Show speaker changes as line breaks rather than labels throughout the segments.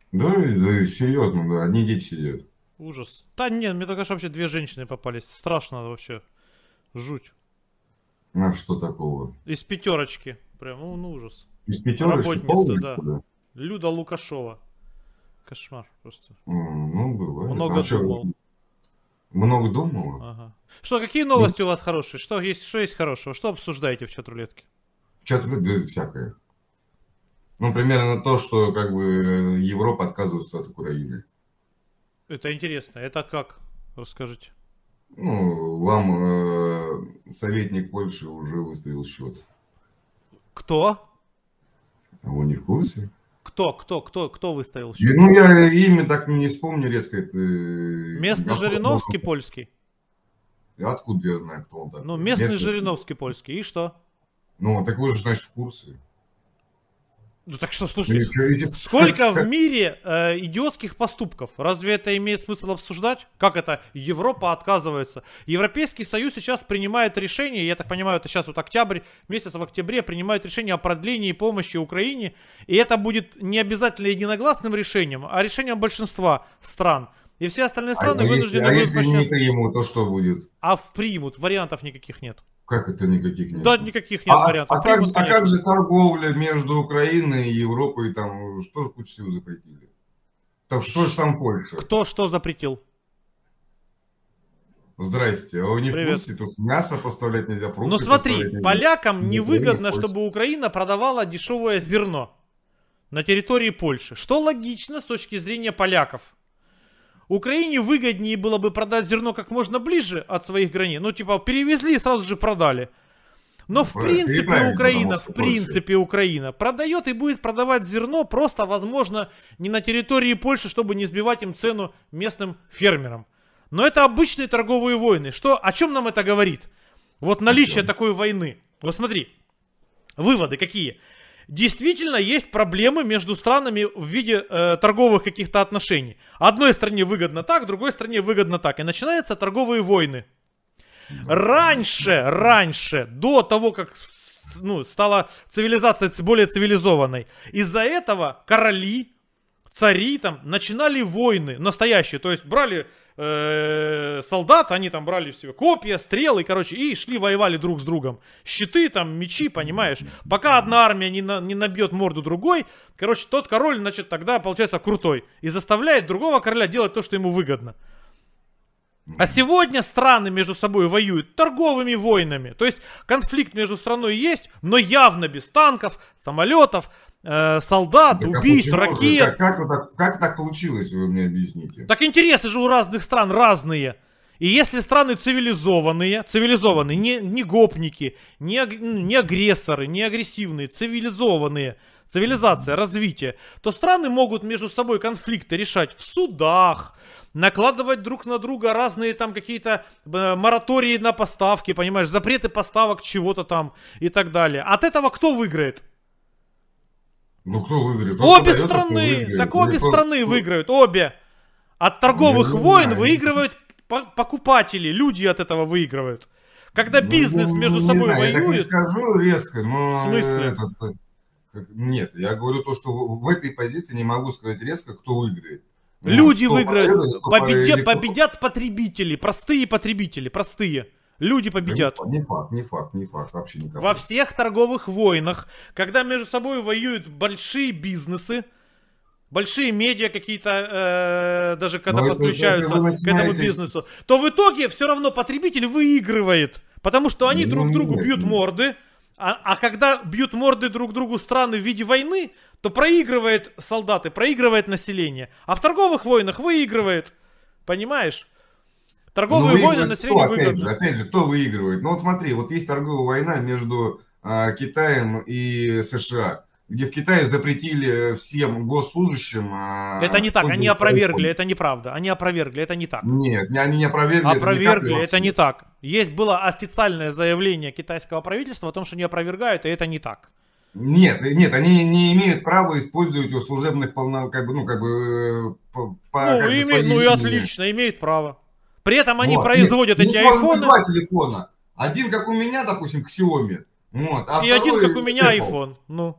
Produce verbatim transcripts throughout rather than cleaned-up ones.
Да, да, серьезно, да, одни дети сидят.
Ужас. Да нет, мне только что вообще две женщины попались. Страшно вообще. Жуть.
А что такого?
Из пятерочки. Прям, ну, ну ужас.
Из пятерочки
Работница,
полные,
да.
что ли?
Люда Лукашова. Кошмар просто.
М, Ну, бывает.
Много
А что,
думал.
много думала?
Ага. Что, какие
Ну,
новости у вас хорошие? Что есть, что есть хорошего? Что обсуждаете в чат-рулетке?
что-то да, всякое. Ну, примерно то, что как бы Европа отказывается от Украины.
Это интересно. Это как? Расскажите.
Ну, вам э, советник Польши уже выставил счет.
Кто?
А вы не в курсе?
Кто? Кто? Кто? Кто выставил
И,
счет?
ну, я имя так не вспомню резко. Это...
Местный
Откуда,
Жириновский польский?
откуда я знаю, кто он
Ну,
такой?
местный
Местный.
Жириновский польский. И что?
Ну, так вы же, значит, в курсе.
Ну так что,
Ну, и
слушайте,
чё, и
сколько
как-
в
как-
мире э, идиотских поступков? Разве это имеет смысл обсуждать? Как это Европа отказывается? Европейский Союз сейчас принимает решение, я так понимаю, это сейчас вот октябрь, месяц в октябре принимают решение о продлении помощи Украине, и это будет не обязательно единогласным решением, а решением большинства стран. И все остальные
А,
страны
а если,
вынуждены
а
будут
если не
подчиняться.
примут, то что будет?
А в примут, вариантов никаких нет.
Как это никаких нет?
Да, никаких нет
А,
вариантов.
а, как,
Примут,
же- а как
конечно.
же торговля между Украиной и Европой, там, что же кучу всего запретили? Там что же сам Польша?
Кто что запретил?
Здрасте, а вы не в
Привет.
курсе, то что мясо поставлять нельзя, фрукты
Ну смотри,
поставлять нельзя?
полякам
Ни Украине,
невыгодно,
ни Польше.
чтобы Украина продавала дешевое зерно на территории Польши. Что логично с точки зрения поляков. Украине выгоднее было бы продать зерно как можно ближе от своих границ. Ну, типа, перевезли и сразу же продали. Но
Ну,
в
правильно,
принципе
переправить,
Украина,
потому
в
что проще.
принципе Украина продает и будет продавать зерно просто, возможно, не на территории Польши, чтобы не сбивать им цену местным фермерам. Но это обычные торговые войны. Что, о чем нам это говорит? Вот наличие
чем?
такой войны. Вот смотри, выводы какие? Действительно есть проблемы между странами в виде э, торговых каких-то отношений. Одной стране выгодно так, другой стране выгодно так. И начинаются торговые войны. Раньше, раньше, до того, как ну, стала цивилизация более цивилизованной, из-за этого короли, цари там начинали войны настоящие. То есть брали э, солдат, они там брали все копья, стрелы, короче, и шли воевали друг с другом. Щиты там, мечи, понимаешь. Пока одна армия не, на, не набьет морду другой, короче, тот король, значит, тогда получается крутой. И заставляет другого короля делать то, что ему выгодно. А сегодня страны между собой воюют торговыми войнами. То есть конфликт между страной есть, но явно без танков, самолетов, э, солдат,
Так, а
убийств,
почему же?
ракет.
Как, как, вот так, как так получилось, вы мне объясните?
Так интересы же у разных стран разные. И если страны цивилизованные, цивилизованные, не, не гопники, не, аг- не агрессоры, не агрессивные, цивилизованные, цивилизация, развитие, то страны могут между собой конфликты решать в судах, накладывать друг на друга разные там какие-то э, моратории на поставки, понимаешь, запреты поставок чего-то там и так далее. От этого кто выиграет?
Ну, кто выиграет? Тот, кто
Обе
дает, тот, кто
страны,
выиграет.
так
Ну,
обе
кто-
страны
кто-
выиграют, обе. От торговых
Ну, я не
войн
знаю.
выигрывают по- покупатели, люди от этого выигрывают. Когда
Ну,
бизнес
я
между
не
собой
знаю, я так не
воюет,
скажу резко, но...
в смысле?
этот, как- нет, я говорю то, что в в этой позиции не могу сказать резко, кто выиграет. Ну,
Люди
кто
выиграют,
победит, кто
победя-
или кто-
победят потребители, простые потребители, простые. Люди
Да
победят.
Не факт, не факт, не факт, вообще никак.
Во всех торговых войнах, когда между собой воюют большие бизнесы, большие медиа какие-то, э, даже когда
Но это-
подключаются
это вы
к этому
начинаете
бизнесу, то в итоге все равно потребитель выигрывает. Потому что они
Ну,
друг другу
нет,
бьют
нет.
морды, а, а когда бьют морды друг другу страны в виде войны, то проигрывает солдаты, проигрывает население. А в торговых войнах выигрывает. Понимаешь? Торговые
Ну,
войны
выигрывает
населению
кто, опять
выгодны.
же, опять же, кто выигрывает? Ну вот смотри, вот есть торговая война между а, Китаем и США, где в Китае запретили всем госслужащим... а,
Это не так, они
пользоваться
опровергли,
iPhone.
это неправда. Они опровергли, это не так.
Нет, не- они не опровергли, это
Опровергли,
никак
это
вообще.
не так. Есть было официальное заявление китайского правительства о том, что не опровергают, и это не так.
Нет, нет, они не имеют права использовать у служебных полно, как бы, ну, как бы, э, по, по,
Ну,
как бы
име-
своей
ну и
линии.
отлично, имеют право. При этом они
Вот.
производят
Нет,
эти
у них может быть
айфоны,
два телефона. Один, как у меня, допустим, к Xiaomi. Вот, а
и один,
второй
как у меня,
Apple.
iPhone. Ну,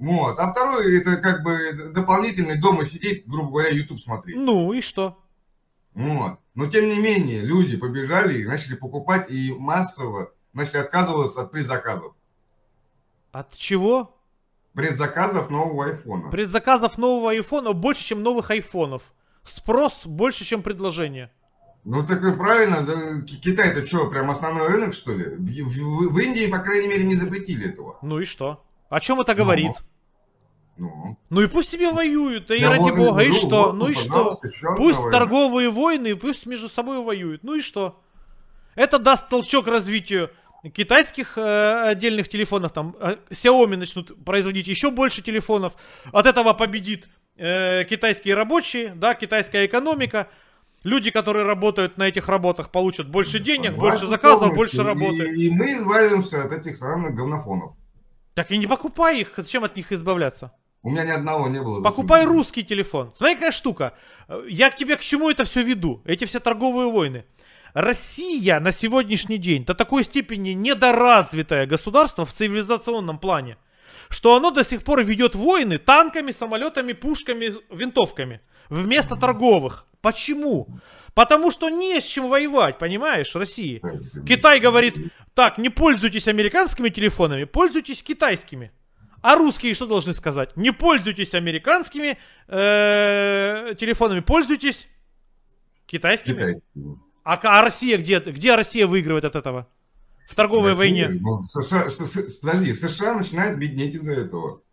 Вот. А второй, это как бы дополнительный дома сидеть, грубо говоря, YouTube смотреть.
Ну и что?
Вот. Но тем не менее, люди побежали и начали покупать и массово начали отказываться от предзаказов.
От чего?
Предзаказов нового айфона.
Предзаказов нового айфона больше, чем новых айфонов. Спрос больше, чем предложение.
Ну так и правильно. Да, Китай-то что, прям основной рынок, что ли? В, в, в Индии, по крайней мере, не запретили этого.
Ну и что? О чем это говорит?
Ну, ну.
ну и пусть себе воюют, и
Я
ради
вот
бога, и
говорю,
что?
вот,
Ну и что?
что
Пусть
давай.
торговые войны, пусть между собой воюют. Ну и что? Это даст толчок развитию китайских э, отдельных телефонов. Там э, Xiaomi начнут производить еще больше телефонов. От этого победит э, китайские рабочие, да, китайская экономика. Люди, которые работают на этих работах, получат больше денег,
Согласен
больше заказов,
полностью.
больше работы.
И, и мы избавимся от этих странных говнофонов.
Так и не покупай их, зачем от них избавляться?
У меня ни одного не было.
Покупай русский телефон. Смотри, какая штука. Я к тебе к чему это все веду? Эти все торговые войны. Россия на сегодняшний день до такой степени недоразвитое государство в цивилизационном плане, что оно до сих пор ведет войны танками, самолетами, пушками, винтовками вместо торговых. Почему? Потому что не с чем воевать, понимаешь, России. Китай говорит, так, не пользуйтесь американскими телефонами, пользуйтесь китайскими. А русские что должны сказать? Не пользуйтесь американскими э, телефонами, пользуйтесь китайскими.
Китайскими.
А, а Россия где? Где Россия выигрывает от этого? В торговой
Россия,
войне.
Ну, США, подожди, США начинает беднеть из-за этого.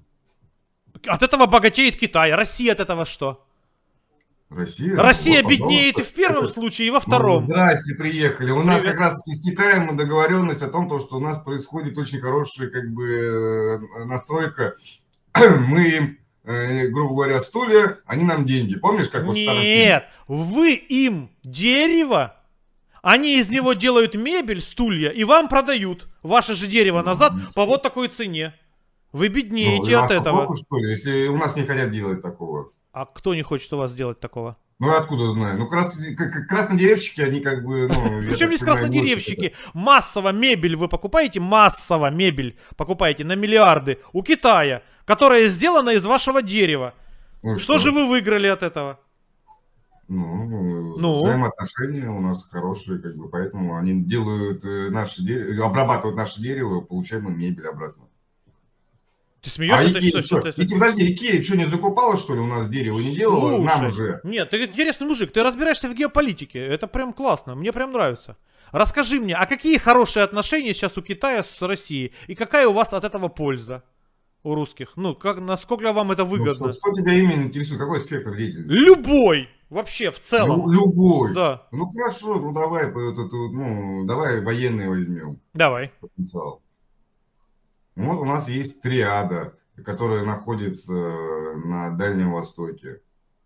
От этого богатеет Китай. Россия от этого что?
Россия,
Россия
вот,
беднеет и в первом
это...
случае, и во втором.
Ну, здрасте, приехали. У нас
Привет.
как раз таки с Китаем договоренность о том, что у нас происходит очень хорошая как бы настройка. Мы им, э, грубо говоря, стулья, они нам деньги. Помнишь, как вот в старом фильме?
Нет, вы им дерево, они из него делают мебель, стулья, и вам продают ваше же дерево назад по вот такой цене. Вы беднеете
Ну,
от
а
этого.
плохо, что ли, если у нас не хотят делать такого?
А кто не хочет у вас делать такого?
Ну, я откуда знаю? Ну, крас... краснодеревщики, они как бы, ну...
Причем здесь краснодеревщики? Массово мебель вы покупаете, массово мебель покупаете на миллиарды у Китая, которая сделана из вашего дерева.
Ну,
что, что же вы выиграли от этого?
Ну,
ну,
взаимоотношения у нас хорошие, как бы, поэтому они делают наше дерево, обрабатывают наше дерево, получаем мы мебель обратно.
Ты смеешься?
А
ты
Икея,
что, что, что,
Икея, подожди, Икея что, не закупала, что ли, у нас дерево не делала?
Слушай,
Нам уже.
Нет, ты интересный мужик, ты разбираешься в геополитике, это прям классно, мне прям нравится. Расскажи мне, а какие хорошие отношения сейчас у Китая с Россией? И какая у вас от этого польза у русских? Ну, как, насколько вам это выгодно?
Ну, что, что тебя именно интересует? Какой спектр деятельности?
Любой! Вообще, в целом.
Лю- любой.
Да.
Ну, хорошо, ну, давай, вот это, ну, давай военные возьмем.
Давай.
Потенциал. Вот у нас есть триада, которая находится на Дальнем Востоке.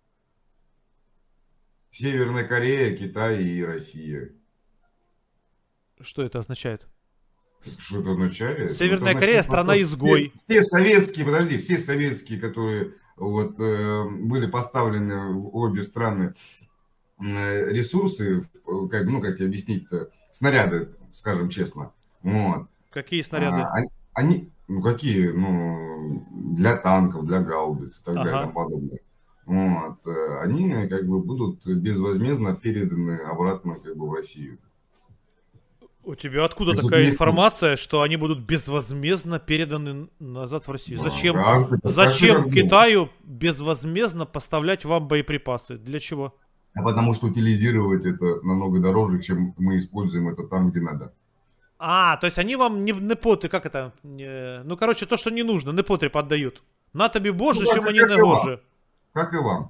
Северная Корея, Китай и Россия.
Что это означает?
Что это означает?
Северная
это
Корея
означает,
страна-изгой.
Все, все советские, подожди, все советские, которые вот, э, были поставлены в обе страны э, ресурсы, как, ну, как тебе объяснить-то, снаряды, скажем честно. Вот.
Какие снаряды?
А, они, ну какие, ну, для танков, для гаубиц и так
Ага.
далее, и тому подобное. Вот. Они как бы будут безвозмездно переданы обратно как бы в Россию.
У тебя откуда
Если
такая
есть
информация, что они будут безвозмездно переданы назад в Россию?
Ну,
Зачем,
как это?
зачем
Как это?
Китаю безвозмездно поставлять вам боеприпасы? Для чего?
А потому что утилизировать это намного дороже, чем мы используем это там, где надо.
А, то есть они вам не непотреб, как это? Не, ну, короче, то, что не нужно, непотреб отдают. На тобі Боже,
Ну,
чем
так,
они
как
не
и вам.
гоже.
Как и вам.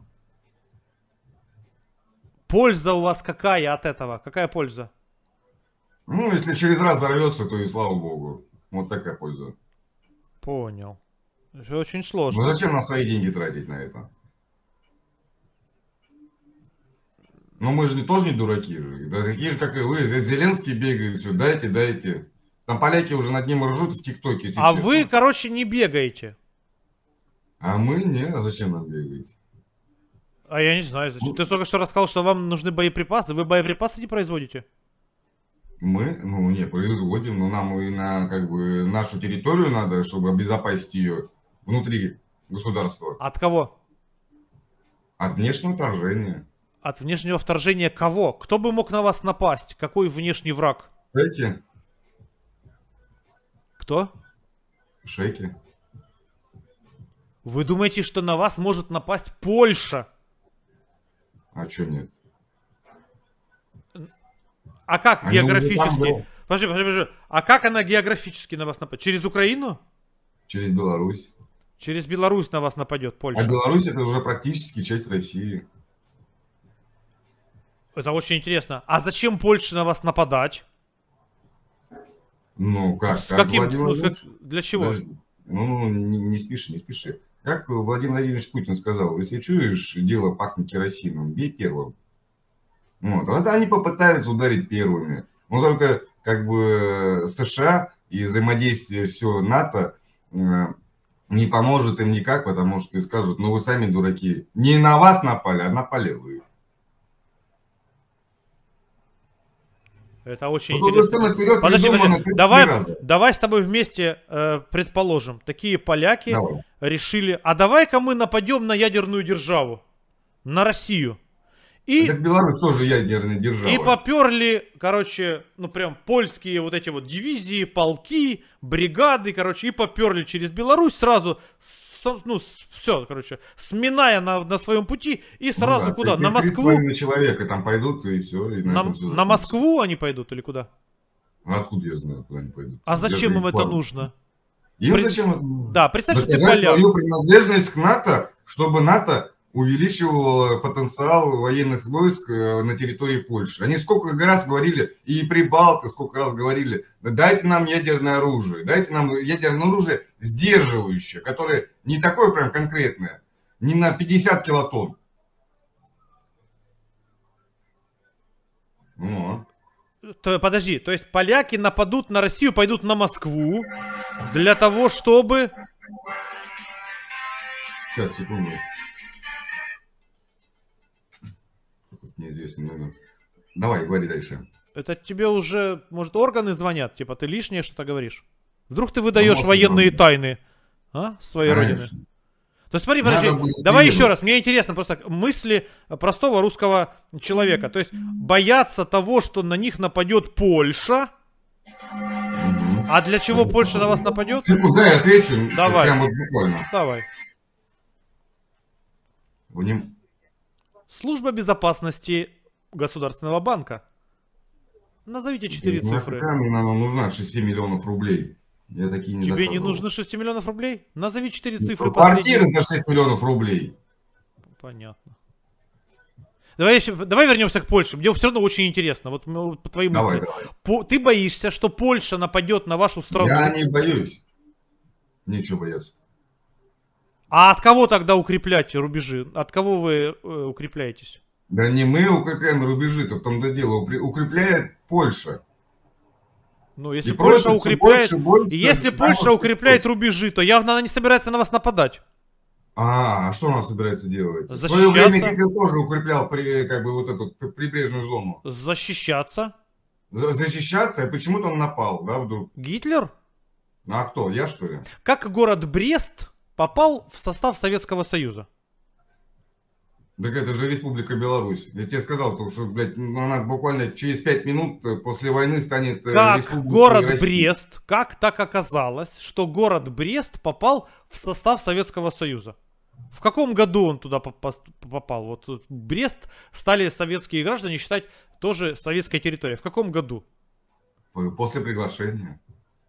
Польза у вас какая от этого? Какая польза?
Ну, если через раз взорвется, то и слава богу. Вот такая польза.
Понял. Это очень сложно.
Ну зачем нам свои деньги тратить на это? Ну мы же не, тоже не дураки же. Да, такие же, как и вы. Зеленский бегает, все, дайте, дайте. Там поляки уже над ним ржут в ТикТоке.
А
честно.
вы, короче, не бегаете.
А мы не, а зачем нам бегать?
А я не знаю, зачем. Ты только что рассказал, что вам нужны боеприпасы. Вы боеприпасы не производите?
Мы, ну не, производим, но нам и на как бы нашу территорию надо, чтобы обезопасить ее внутри государства.
От кого?
От внешнего вторжения.
От внешнего вторжения кого? Кто бы мог на вас напасть? Какой внешний враг?
Шейки.
Кто?
Шейки.
Вы думаете, что на вас может напасть Польша?
А что нет?
А как
Они
географически? Подожди, подожди, подожди. А как она географически на вас нападет? Через Украину?
Через Беларусь.
Через Беларусь на вас нападет Польша.
А Беларусь это уже практически часть России.
Это очень интересно. А зачем Польше на вас нападать?
Ну как?
С
как
каким?
Владимир
Ну, с как-
Владимирович-
Для чего?
Подожди. Ну, не, не спеши, не спеши. Как Владимир Владимирович Путин сказал, если чуешь, дело пахнет керосином, бей первым. Вот. Вот они попытаются ударить первыми. Но только как бы США и взаимодействие все НАТО э, не поможет им никак, потому что и скажут, ну вы сами дураки. Не на вас напали, а напали вы.
Это очень
Вот уже
интересно.
всё наперёд
Подожди,
придумано
подожди.
тридцать
Давай,
раза.
давай с тобой вместе э, предположим, такие поляки
Давай.
решили, а давай-ка мы нападем на ядерную державу, на Россию. И,
Так Беларусь тоже ядерная держава.
и поперли, короче, ну прям польские вот эти вот дивизии, полки, бригады, короче, и поперли через Беларусь сразу, с- ну все, короче, сминая на, на своем пути и сразу
Ну да,
куда?
три-
На
три с
Москву?
половиной человека там пойдут и все. И на
На,
этом всё
на
закончится.
Москву они пойдут или куда?
А откуда я знаю, куда они пойдут?
А зачем
Я
им
же
это
план.
нужно?
Им
При-
зачем это нужно?
Да, представь, что ты
Доказать
поляк.
свою принадлежность к НАТО, чтобы НАТО увеличивало потенциал военных войск э, на территории Польши. Они сколько раз говорили, и прибалты сколько раз говорили, «Да дайте нам ядерное оружие, дайте нам ядерное оружие сдерживающее, которое не такое прям конкретное, не на пятьдесят килотонн. Ну,
То, подожди, то есть поляки нападут на Россию, пойдут на Москву для того, чтобы...
сейчас, секунду. Неизвестный номер. Давай, говори дальше.
Это тебе уже, может, органы звонят, типа ты лишнее что-то говоришь? Вдруг ты выдаешь
может,
военные
да.
тайны, а, своей родины?
Конечно.
То есть смотри,
Надо
подожди,
будет
давай
примерно.
еще раз, мне интересно просто мысли простого русского человека. То есть боятся того, что на них нападет Польша,
Мгм.
а для чего Польша на вас нападет?
Секунду, дай я отвечу.
Давай.
Прям вот буквально.
Давай.
Вним-
Служба безопасности Государственного банка. Назовите четыре
Ну,
цифры.
какая мне, наверное, нужна шесть миллионов рублей. Я такие не
Тебе не
заказывал.
нужно шесть миллионов рублей? Назови четыре
Ну,
цифры
Квартиры
последние.
за шесть миллионов рублей.
Понятно. Давай, еще- давай вернемся к Польше. Мне все равно очень интересно. Вот ну, по твоим
Давай,
мыслям.
давай.
По- ты боишься, что Польша нападет на вашу страну?
Я не боюсь. Нечего бояться.
А от кого тогда укреплять рубежи? От кого вы э, укрепляетесь?
Да не мы укрепляем рубежи-то, в том-то дело. Укре- Укрепляет Польша.
Ну, если
И
Польша
просится
укрепляет,
больше, больше,
если
да,
Польша
вот
укрепляет
что-
рубежи, то явно она не собирается на вас нападать.
А, а что она собирается делать? В свое
Защищаться.
время Гитлер тоже укреплял при, как бы, вот эту п- прибрежную зону.
Защищаться.
За- Защищаться, и почему-то он напал, да, вдруг?
Гитлер?
А кто, я что ли?
Как город Брест попал в состав Советского Союза?
Так это же Республика Беларусь. Я тебе сказал, потому что, блядь, ну, она буквально через пять минут э, после войны станет э,
Как
Республикой
город
России.
Брест, как так оказалось, что город Брест попал в состав Советского Союза? В каком году он туда попас- попал? Вот тут Брест стали советские граждане считать тоже советской территорией. В каком году?
П- После приглашения.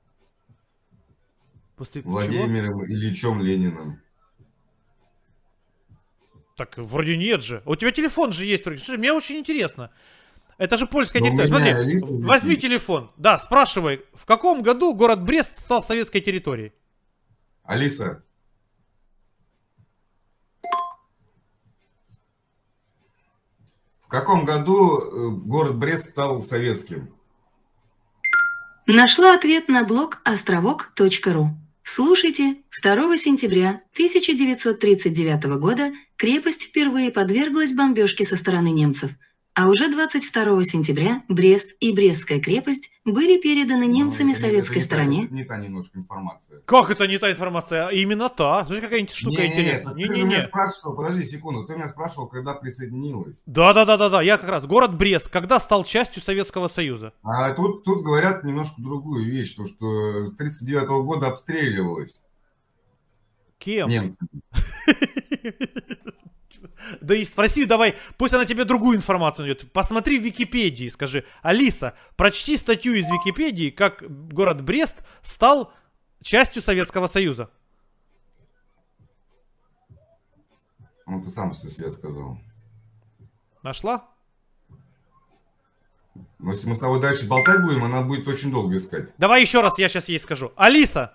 После чего?
Владимиром Ильичем Лениным.
Так вроде нет же. У тебя телефон же есть. вроде. Слушай, мне очень интересно. Это же польская
Но у
территория.
меня
Смотри,
лист здесь
возьми
есть.
телефон. Да, спрашивай, в каком году город Брест стал советской территорией?
Алиса. В каком году э, город Брест стал советским?
Нашла ответ на блог островок точка ру. Слушайте, второго сентября тысяча девятьсот тридцать девятого года крепость впервые подверглась бомбежке со стороны немцев. А уже двадцать второго сентября Брест и Брестская крепость были переданы немцами
Ну, это,
советской
это не
стороне.
Та, не та немножко информация.
Как это не та информация? А именно та. Смотри, какая-нибудь штука
Не, не,
интересная.
не, ты же меня спрашивал, подожди секунду, ты меня спрашивал, когда присоединилась.
Да, да, да, да, да. Я как раз. Город Брест, когда стал частью Советского Союза?
А тут, тут говорят немножко другую вещь, то, что с тридцать девятого года обстреливалось.
Кем?
Немцами.
Да и спроси, давай, пусть она тебе другую информацию найдет. Посмотри в Википедии, скажи: Алиса, прочти статью из Википедии, как город Брест стал частью Советского Союза.
Ну, ты сам все себе сказал.
Нашла?
Но если мы с тобой дальше болтать будем, она будет очень долго искать.
Давай еще раз, я сейчас ей скажу. Алиса,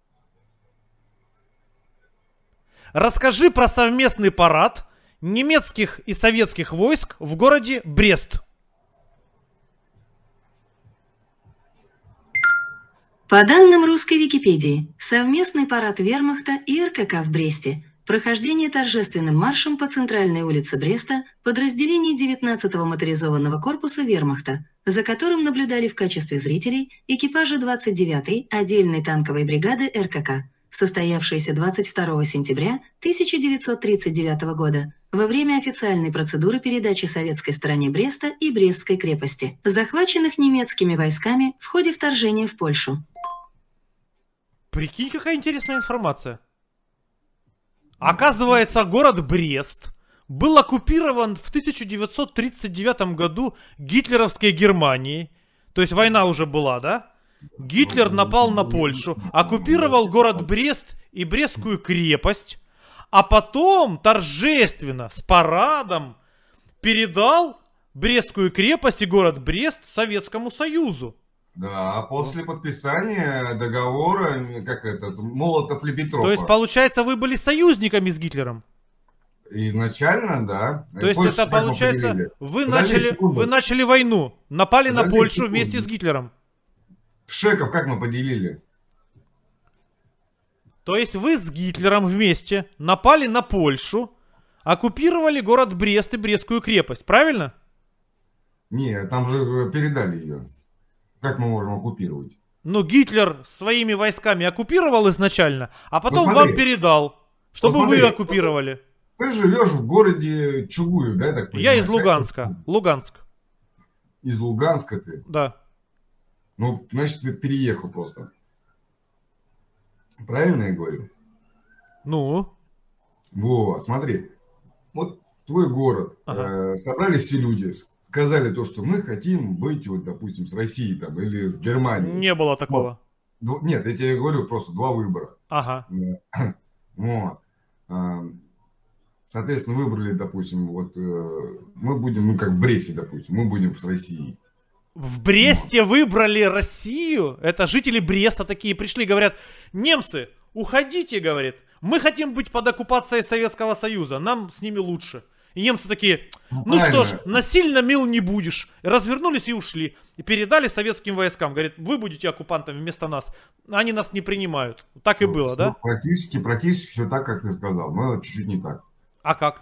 расскажи про совместный парад немецких и советских войск в городе Брест.
По данным русской Википедии, совместный парад Вермахта и эр ка ка в Бресте, прохождение торжественным маршем по центральной улице Бреста подразделений девятнадцатого моторизованного корпуса Вермахта, за которым наблюдали в качестве зрителей экипажи двадцать девятой отдельной танковой бригады эр ка ка, состоявшиеся двадцать второго сентября тысяча девятьсот тридцать девятого года во время официальной процедуры передачи советской стороне Бреста и Брестской крепости, захваченных немецкими войсками в ходе вторжения в Польшу.
Прикинь, какая интересная информация. Оказывается, город Брест был оккупирован в тысяча девятьсот тридцать девятом году гитлеровской Германией. То есть война уже была, да? Гитлер напал на Польшу, оккупировал город Брест и Брестскую крепость, а потом торжественно, с парадом, передал Брестскую крепость и город Брест Советскому Союзу.
Да, после подписания договора, как это, Молотов-Риббентропа.
То есть, получается, вы были союзниками с Гитлером?
Изначально, да.
То есть,
Польшу
это получается, вы начали, вы начали войну, напали
Подожди
на Польшу
секунду.
вместе с Гитлером.
Пшеков как мы поделили?
То есть, вы с Гитлером вместе напали на Польшу, оккупировали город Брест и Брестскую крепость, правильно?
Не, там же передали ее. Как мы можем оккупировать?
Ну, Гитлер своими войсками оккупировал изначально, а потом
Посмотри.
вам передал, чтобы
Посмотри.
вы оккупировали.
Ты живешь в городе Чугуев, да, я так понимаю?
Я из Луганска. Луганск.
Из Луганска ты?
Да.
Ну, значит, ты переехал просто. Правильно я говорю?
Ну?
Во, смотри. Вот твой город.
Ага.
Э, собрались все люди, сказали то, что мы хотим быть, вот, допустим, с Россией там, или с Германией.
Не было такого.
Вот. Нет, я тебе говорю просто два выбора.
Ага.
Вот. Соответственно, выбрали, допустим, вот мы будем, ну как в Бресте, допустим, мы будем с Россией.
В Бресте вот. Выбрали Россию? Это жители Бреста такие пришли, говорят: немцы, уходите, говорит, мы хотим быть под оккупацией Советского Союза, нам с ними лучше. И немцы такие: ну, ну что ж, насильно мил не будешь. И развернулись и ушли. И передали советским войскам. Говорят: вы будете оккупантами вместо нас. Они нас не принимают. Так и
ну,
было,
все,
да?
Практически, практически все так, как ты сказал. Но чуть-чуть не так.
А как?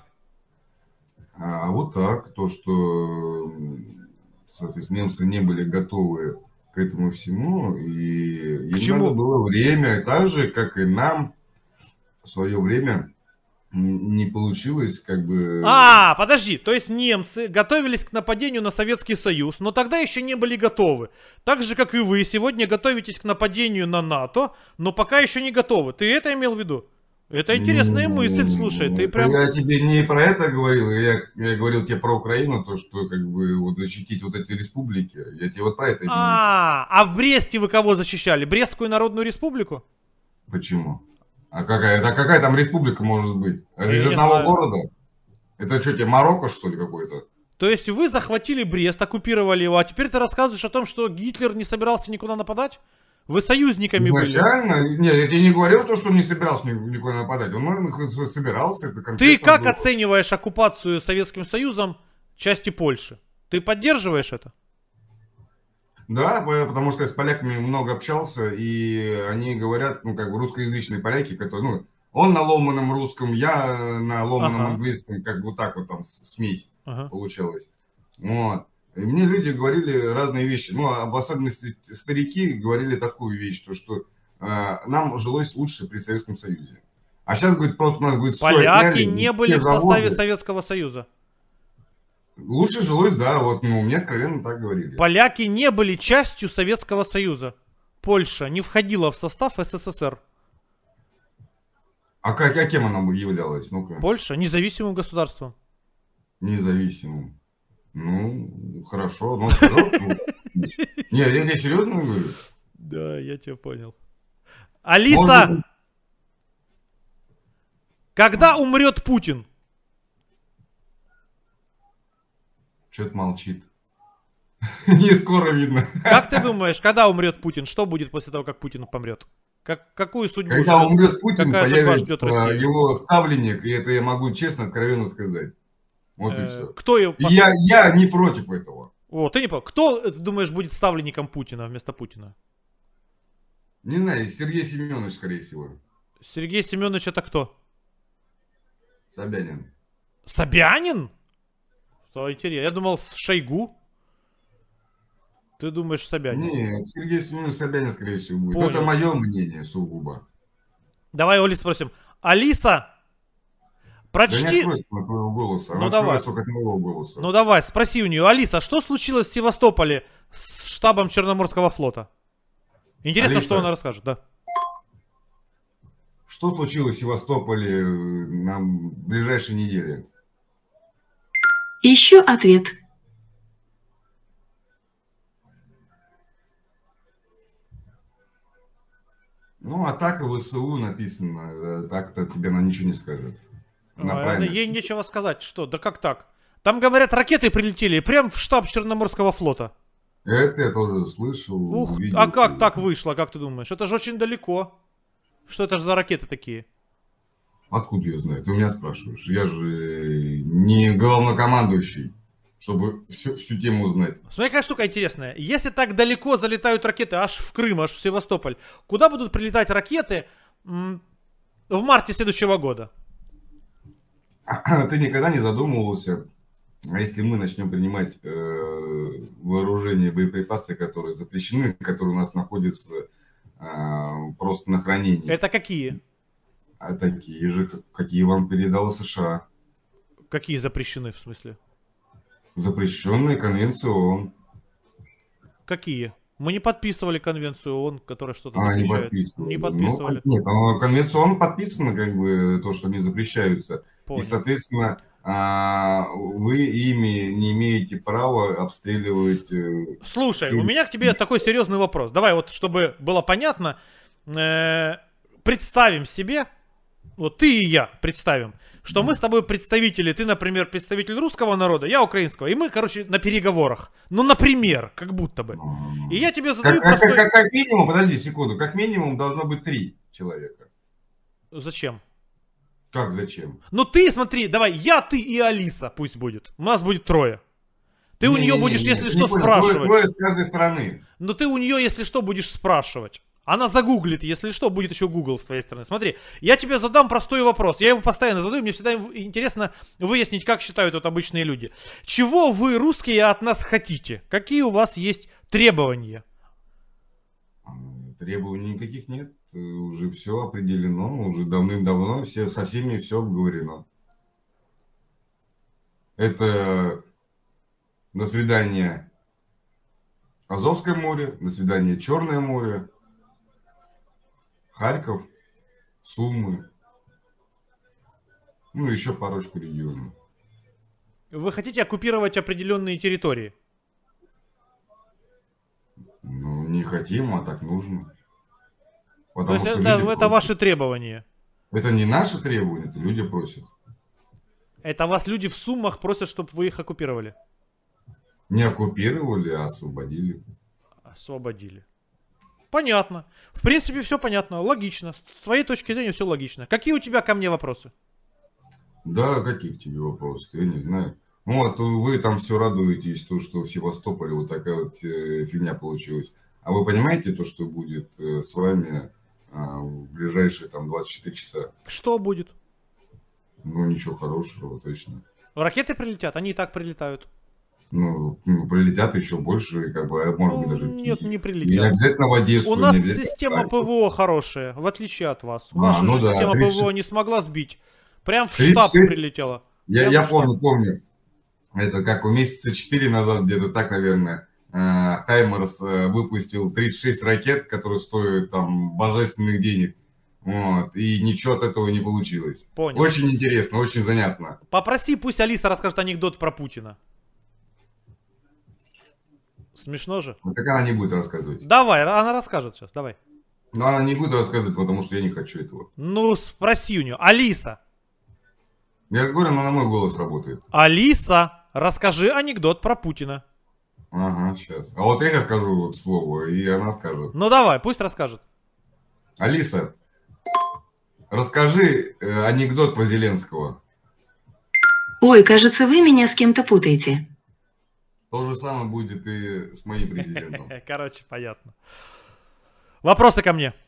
А вот так. То, что, соответственно, немцы не были готовы к этому всему. И им
чему?
надо было время. Так же, как и нам в свое время не получилось, как бы...
А, подожди, то есть немцы готовились к нападению на Советский Союз, но тогда еще не были готовы. Так же, как и вы сегодня готовитесь к нападению на НАТО, но пока еще не готовы. Ты это имел в виду? Это интересная
ну,
мысль, слушай, ты прям...
Я тебе не про это говорил, я, я говорил тебе про Украину, то, что как бы вот защитить вот эти республики, я тебе вот про это имел.
А, а в Бресте вы кого защищали? Брестскую Народную Республику?
Почему? А какая, а какая там республика может быть? Это из
Я
одного
знаю.
города? Это что, тебе Марокко, что ли, какой-то?
То есть вы захватили Брест, оккупировали его, а теперь ты рассказываешь о том, что Гитлер не собирался никуда нападать? Вы союзниками
Изначально?
были?
Нет, я тебе не говорил, то, что он не собирался никуда нападать. Он собирался. Это
Ты как
было.
оцениваешь оккупацию Советским Союзом части Польши? Ты поддерживаешь это?
Да, потому что я с поляками много общался, и они говорят, ну, как бы русскоязычные поляки, которые, ну, он на ломаном русском, я на ломаном
ага.
английском, как бы вот так вот там смесь ага. получалась. Вот. И мне люди говорили разные вещи. Ну, а в особенности старики говорили такую вещь, то, что э, нам жилось лучше при Советском Союзе. А сейчас, говорит, просто у нас, говорит, все
Поляки
отняли,
не
все
были в
заводы.
составе Советского Союза.
Лучше жилось, да, вот, ну, мне откровенно так говорили.
Поляки не были частью Советского Союза. Польша не входила в состав СССР.
А, как, а кем она бы являлась? Ну-ка.
Польша независимым государством.
Независимым. Ну, хорошо. Ну, сказал, ну, не, я тебе серьезно говорю.
Да, я тебя понял. Алиса!
Может...
Когда умрет Путин?
Что-то молчит. Не скоро видно.
Как ты думаешь, когда умрет Путин? Что будет после того, как Путин помрет? Как, какую судьбу
Когда
ждет,
умрет Путин,
какая судьба ждет
появится
Россию?
его ставленник, и это я могу честно, откровенно сказать. Вот и
Э,
все.
Кто его
И
пос-
я, я не против этого.
О, ты не понял. Кто, ты думаешь, будет ставленником Путина вместо Путина?
Не знаю, Сергей Семенович, скорее всего.
Сергей Семенович это кто?
Собянин.
Собянин? Что интересно. Я думал, Шойгу. Ты думаешь, Собянин?
Нет, Сергей Семенович Собянин, скорее всего, будет.
Понял.
Это мое мнение сугубо.
Давай Оле спросим. Алиса,
Да не
прочти...
откроется на твоего голоса.
Ну
Она
давай.
откроется только от моего голоса.
Ну давай, спроси у нее. Алиса, что случилось в Севастополе с штабом Черноморского флота? Интересно,
Алиса.
что она расскажет, да.
Что случилось в Севастополе на ближайшей неделе?
Ищу ответ.
Ну, атака ВСУ написано. Так-то тебе она ничего не скажет. Она
А,
правильно
ей
всё.
нечего сказать. Что? Да как так? Там, говорят, ракеты прилетели прямо в штаб Черноморского флота.
Это я тоже слышал.
Ух,
видел.
а как так вышло, как ты думаешь? Это же очень далеко. Что это же за ракеты такие?
Откуда я знаю? Ты меня спрашиваешь. Я же не главнокомандующий, чтобы всю, всю тему узнать.
Смотри, какая штука интересная. Если так далеко залетают ракеты, аж в Крым, аж в Севастополь, куда будут прилетать ракеты м, в марте следующего года?
Ты никогда не задумывался, а если мы начнем принимать э, вооружение, боеприпасы, которые запрещены, которые у нас находятся э, просто на хранении,
Это какие?
а такие же, как- какие вам передала США,
Какие запрещены, в смысле?
запрещенные Конвенцией ООН.
Какие? Мы не подписывали конвенцию ООН, которая что-то
А, не
запрещает.
подписывали.
Не
Ну,
подписывали.
нет, но Конвенция ООН подписана, как бы, то, что они запрещаются.
Понял.
И, соответственно, а, вы ими не имеете права обстреливать... э,
Слушай,
Ты-
у меня к тебе такой серьезный вопрос. Давай вот, чтобы было понятно, э, представим себе, вот ты и я представим, что мы с тобой представители, ты, например, представитель русского народа, я украинского, и мы, короче, на переговорах. Ну, например, как будто бы. И я тебе задаю
Как, как-
простой...
как- как минимум, подожди секунду, как минимум должно быть три человека.
Зачем?
Как зачем?
Ну ты, смотри, давай, я, ты и Алиса пусть будет. У нас будет трое. Ты у нее
Не-не-не,
будешь, если
не
что,
понял,
спрашивать.
Трое, трое с каждой стороны.
Но ты у нее, если что, будешь спрашивать. Она загуглит, если что, будет еще Google с твоей стороны. Смотри, я тебе задам простой вопрос. Я его постоянно задаю, мне всегда интересно выяснить, как считают вот обычные люди. Чего вы, русские, от нас хотите? Какие у вас есть требования?
А, Требований никаких нет. э, Уже все определено, уже давным-давно все, со всеми все обговорено. Это до свидания Азовское море, до свидания Черное море, Харьков, Сумы, ну еще парочку регионов.
Вы хотите оккупировать определенные территории?
Ну, не хотим, а так нужно.
То
Потому
есть
что
это,
люди
это
просят.
ваши требования?
Это не наши требования, это люди просят.
Это вас люди в суммах просят, чтобы вы их оккупировали?
Не оккупировали, а освободили.
Освободили. Понятно. В принципе, все понятно. Логично. С твоей точки зрения все логично. Какие у тебя ко мне вопросы?
Да, какие к тебе вопросы? Я не знаю. Ну вот вы там все радуетесь, то, что в Севастополе вот такая вот э, фигня получилась. А вы понимаете то, что будет э, с вами э, в ближайшие там двадцать четыре часа?
Что будет?
Ну ничего хорошего, точно.
Ракеты прилетят? Они и так прилетают.
Ну, ну, прилетят еще больше, как бы, может быть,
Ну,
даже...
нет, не
Не
прилетят.
обязательно в Одессу.
У нас
не обязательно
система
в Харьков.
ПВО хорошая, в отличие от вас.
А,
Ваша
ну
же
да,
система
тридцать
ПВО не смогла сбить. Прям в
тридцать
штаб
шесть
прилетела.
Я,
Прям
я
в штаб.
помню, помню. Это как у месяца четыре назад, где-то так, наверное, э, Хаймерс э, выпустил тридцать шесть ракет, которые стоят там божественных денег. Вот, и ничего от этого не получилось.
Понял.
Очень интересно, очень занятно.
Попроси, пусть Алиса расскажет анекдот про Путина. Смешно же?
Вот так она не будет рассказывать.
Давай, она расскажет сейчас, давай.
Но она не будет рассказывать, потому что я не хочу этого.
Ну, спроси у нее. Алиса,
Я говорю, она на мой голос работает.
Алиса, расскажи анекдот про Путина.
Ага, сейчас. А вот я сейчас скажу вот слово, и она скажет.
Ну давай, пусть расскажет.
Алиса, расскажи э, анекдот про Зеленского.
Ой, кажется, вы меня с кем-то путаете.
То же самое будет и с моим президентом.
Короче, понятно. Вопросы ко мне.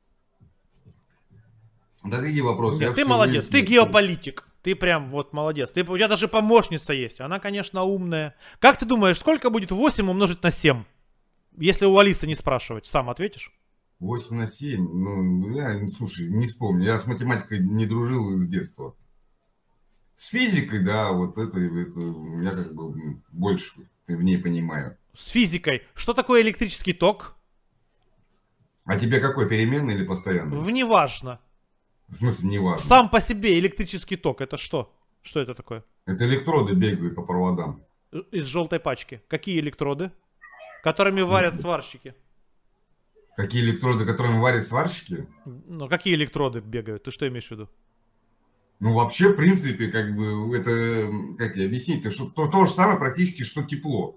Да какие вопросы?
Нет,
Я
ты
всё
молодец, ты
выяснил.
геополитик. Ты прям вот молодец. Ты, у тебя даже помощница есть. Она, конечно, умная. Как ты думаешь, сколько будет восемь умножить на семь? Если у Алисы не спрашивать, сам ответишь?
восемь на семь? Ну, я, слушай, не вспомню. Я с математикой не дружил с детства. С физикой, да, вот это, это я как бы больше в ней понимаю.
С физикой. Что такое электрический ток?
А тебе какой, переменный или постоянный?
В неважно.
В смысле, не важно.
Сам по себе электрический ток. Это что? Что это такое?
Это электроды бегают по проводам.
Из желтой пачки. Какие электроды? Которыми варят сварщики.
Какие электроды, которыми варят сварщики?
Ну, какие электроды бегают? Ты что имеешь в виду?
Ну, вообще, в принципе, как бы, это, как я объяснить, что то, то же самое практически, что тепло.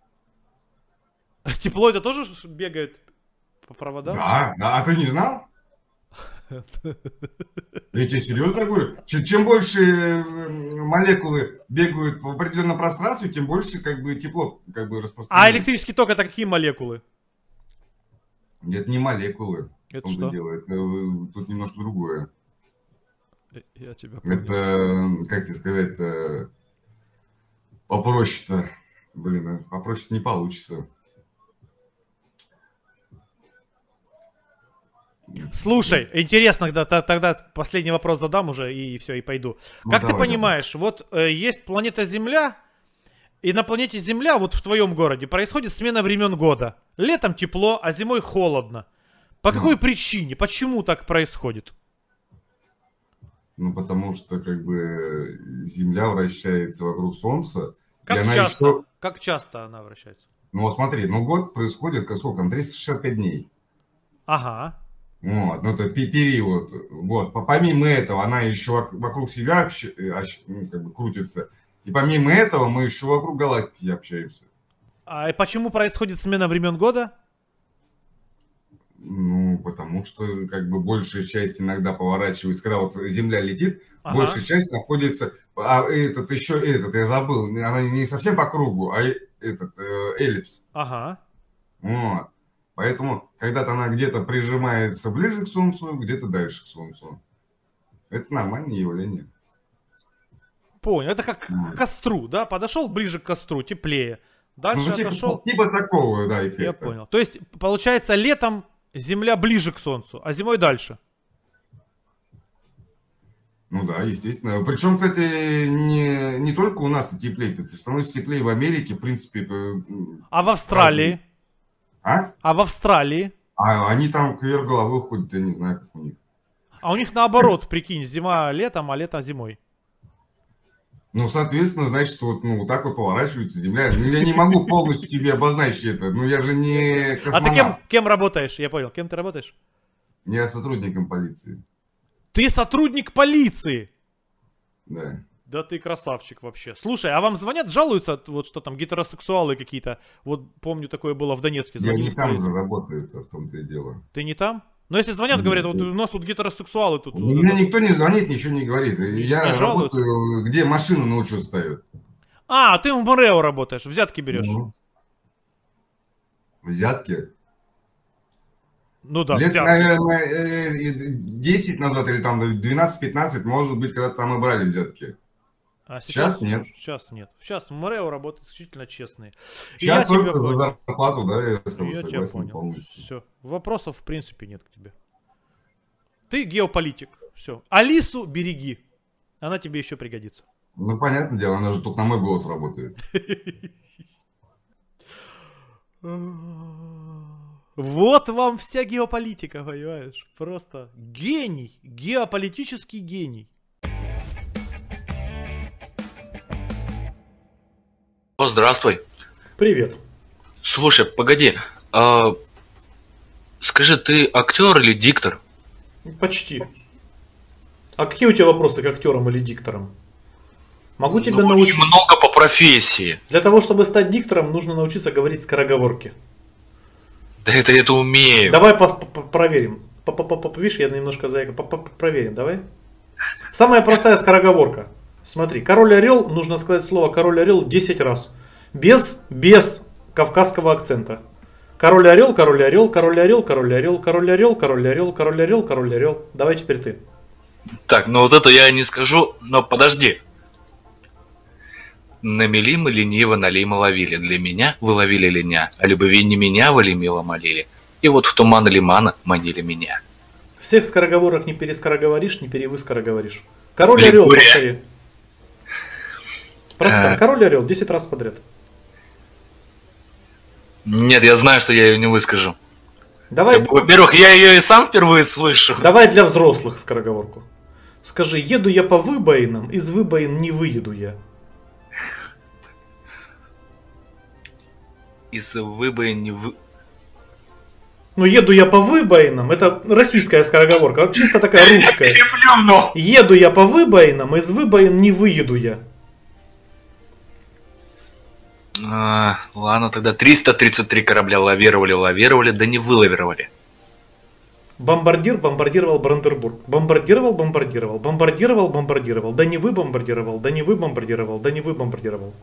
Тепло это тоже бегает по проводам?
Да, да, а ты не знал? Я тебе серьезно говорю. Ч- чем больше молекулы бегают в определенном пространстве, тем больше, как бы, тепло, как бы,
А
распространяется.
электрический ток это какие молекулы?
Это не молекулы.
Это
в том-то
что?
дело. Это э, тут немножко другое.
Я тебя понял.
Это, как тебе сказать, э, попроще-то. Блин, э, попроще не получится.
Слушай, интересно, тогда, т- тогда последний вопрос задам уже и все, и пойду.
Ну,
Как ты
давай,
понимаешь, вот э, есть планета Земля, и на планете Земля, вот в твоем городе, происходит смена времен года. Летом тепло, а зимой холодно. По
Ну.
какой причине? Почему так происходит?
Ну, потому что, как бы, Земля вращается вокруг Солнца. и
Как
она
часто?
еще-
Как часто она вращается?
Ну, вот смотри, ну, год происходит, как сколько там, триста шестьдесят пять дней.
Ага.
Вот, ну, это пе- период. Вот, По- помимо этого, она еще вок- вокруг себя общ- э, ощ- ну, как бы крутится. И помимо этого, мы еще вокруг галактики общаемся.
А и почему происходит смена времен года?
Ну, потому что, как бы, большая часть иногда поворачивается, когда вот Земля летит,
Ага.
большая часть находится, а этот еще, этот, я забыл, она не совсем по кругу, а э- этот, э, эллипс.
Ага.
Вот. Поэтому когда-то она где-то прижимается ближе к Солнцу, где-то дальше к Солнцу. Это нормальное явление.
Понял. Это как
Ну.
к костру, да? Подошел ближе к костру, теплее. Дальше
Ну, типа,
отошел.
типа такого, да, эффекта.
Я понял. То есть, получается, летом Земля ближе к Солнцу, а зимой дальше.
Ну да, естественно. Причем, кстати, не, не только у нас-то теплее, это становится теплее в Америке, в принципе, это... м,
А в Австралии?
А?
А в Австралии?
А они там кверх головой ходят, я не знаю, как у них.
А у них наоборот, прикинь, зима летом, а лето зимой.
Ну, соответственно, значит, вот, ну, вот так вот поворачивается Земля. Ну, я не могу полностью тебе обозначить это. Ну, я же не
А ты
космонавт.
кем, кем работаешь? Я понял. Кем ты работаешь?
Я сотрудником полиции.
Ты сотрудник полиции.
Да.
Да ты красавчик вообще. Слушай, а вам звонят, жалуются, вот что там, гетеросексуалы какие-то? Вот помню, такое было в Донецке.
Я
Звонили
не
в
там
полицию.
же работаю, в том-то и дело.
Ты не там? Но если звонят,
Нет,
говорят, вот
нет.
у нас тут гетеросексуалы тут.
Мне никто не звонит, ничего не говорит. Я
не жалуются?
работаю, где машину на учет ставят.
А, ты в МРЭО работаешь, взятки берешь.
Ну. Взятки.
Ну да,
Лет,
взятки.
наверное, э, десять назад или там двенадцать-пятнадцать, может быть, когда там и брали взятки.
А
сейчас, сейчас нет.
Сейчас нет. Сейчас в МРЭО работают исключительно честные.
Сейчас я только за зарплату, да, я с тобой
я
согласен
тебя понял.
полностью.
Все. Вопросов в принципе нет к тебе. Ты геополитик. Все. Алису береги. Она тебе еще пригодится.
Ну, понятное дело, она же только на мой голос работает.
Вот вам вся геополитика, понимаешь? Просто гений. Геополитический гений.
О, здравствуй.
Привет.
Слушай, погоди. А, скажи, ты актер или диктор?
Почти. А какие у тебя вопросы к актерам или дикторам? Могу тебя
ну,
научить.
Много по профессии.
Для того, чтобы стать диктором, нужно научиться говорить скороговорки.
Да это это умею.
Давай по -по проверим. По -по -по Видишь, я немножко заика. По -по Проверим, давай. Самая простая скороговорка. Смотри, король-орел, нужно сказать слово король-орел десять раз. Без, без кавказского акцента. Король-орел, король-орел, король-орел, король-орел, король-орел, король-орел, король-орел, король-орел. Давай теперь ты.
Так, ну вот это я не скажу, но подожди. Намели мы лениво, налимо ловили. Для меня вы ловили леня, а любви не меня вы лемило молили. И вот в туман лимана манили меня.
Всех скороговорок не перескороговоришь, не перевыскороговоришь. Король-орел, повтори. Просто а... король-орел десять раз подряд.
Нет, я знаю, что я ее не выскажу.
Давай.
Во-первых, я ее и сам впервые слышу.
Давай для взрослых скороговорку. Скажи, еду я по выбоинам, из выбоин не выеду я.
Из выбоин не вы...
Ну, еду я по выбоинам, это российская скороговорка, чисто такая русская. Еду я по выбоинам, из выбоин не выеду я.
А, ладно, тогда триста тридцать три корабля лавировали, лавировали, да не вылавировали.
Бомбардир бомбардировал Бранденбург. Бомбардировал, бомбардировал, бомбардировал, бомбардировал. Да не вы бомбардировал, да не вы бомбардировал, да не вы бомбардировал.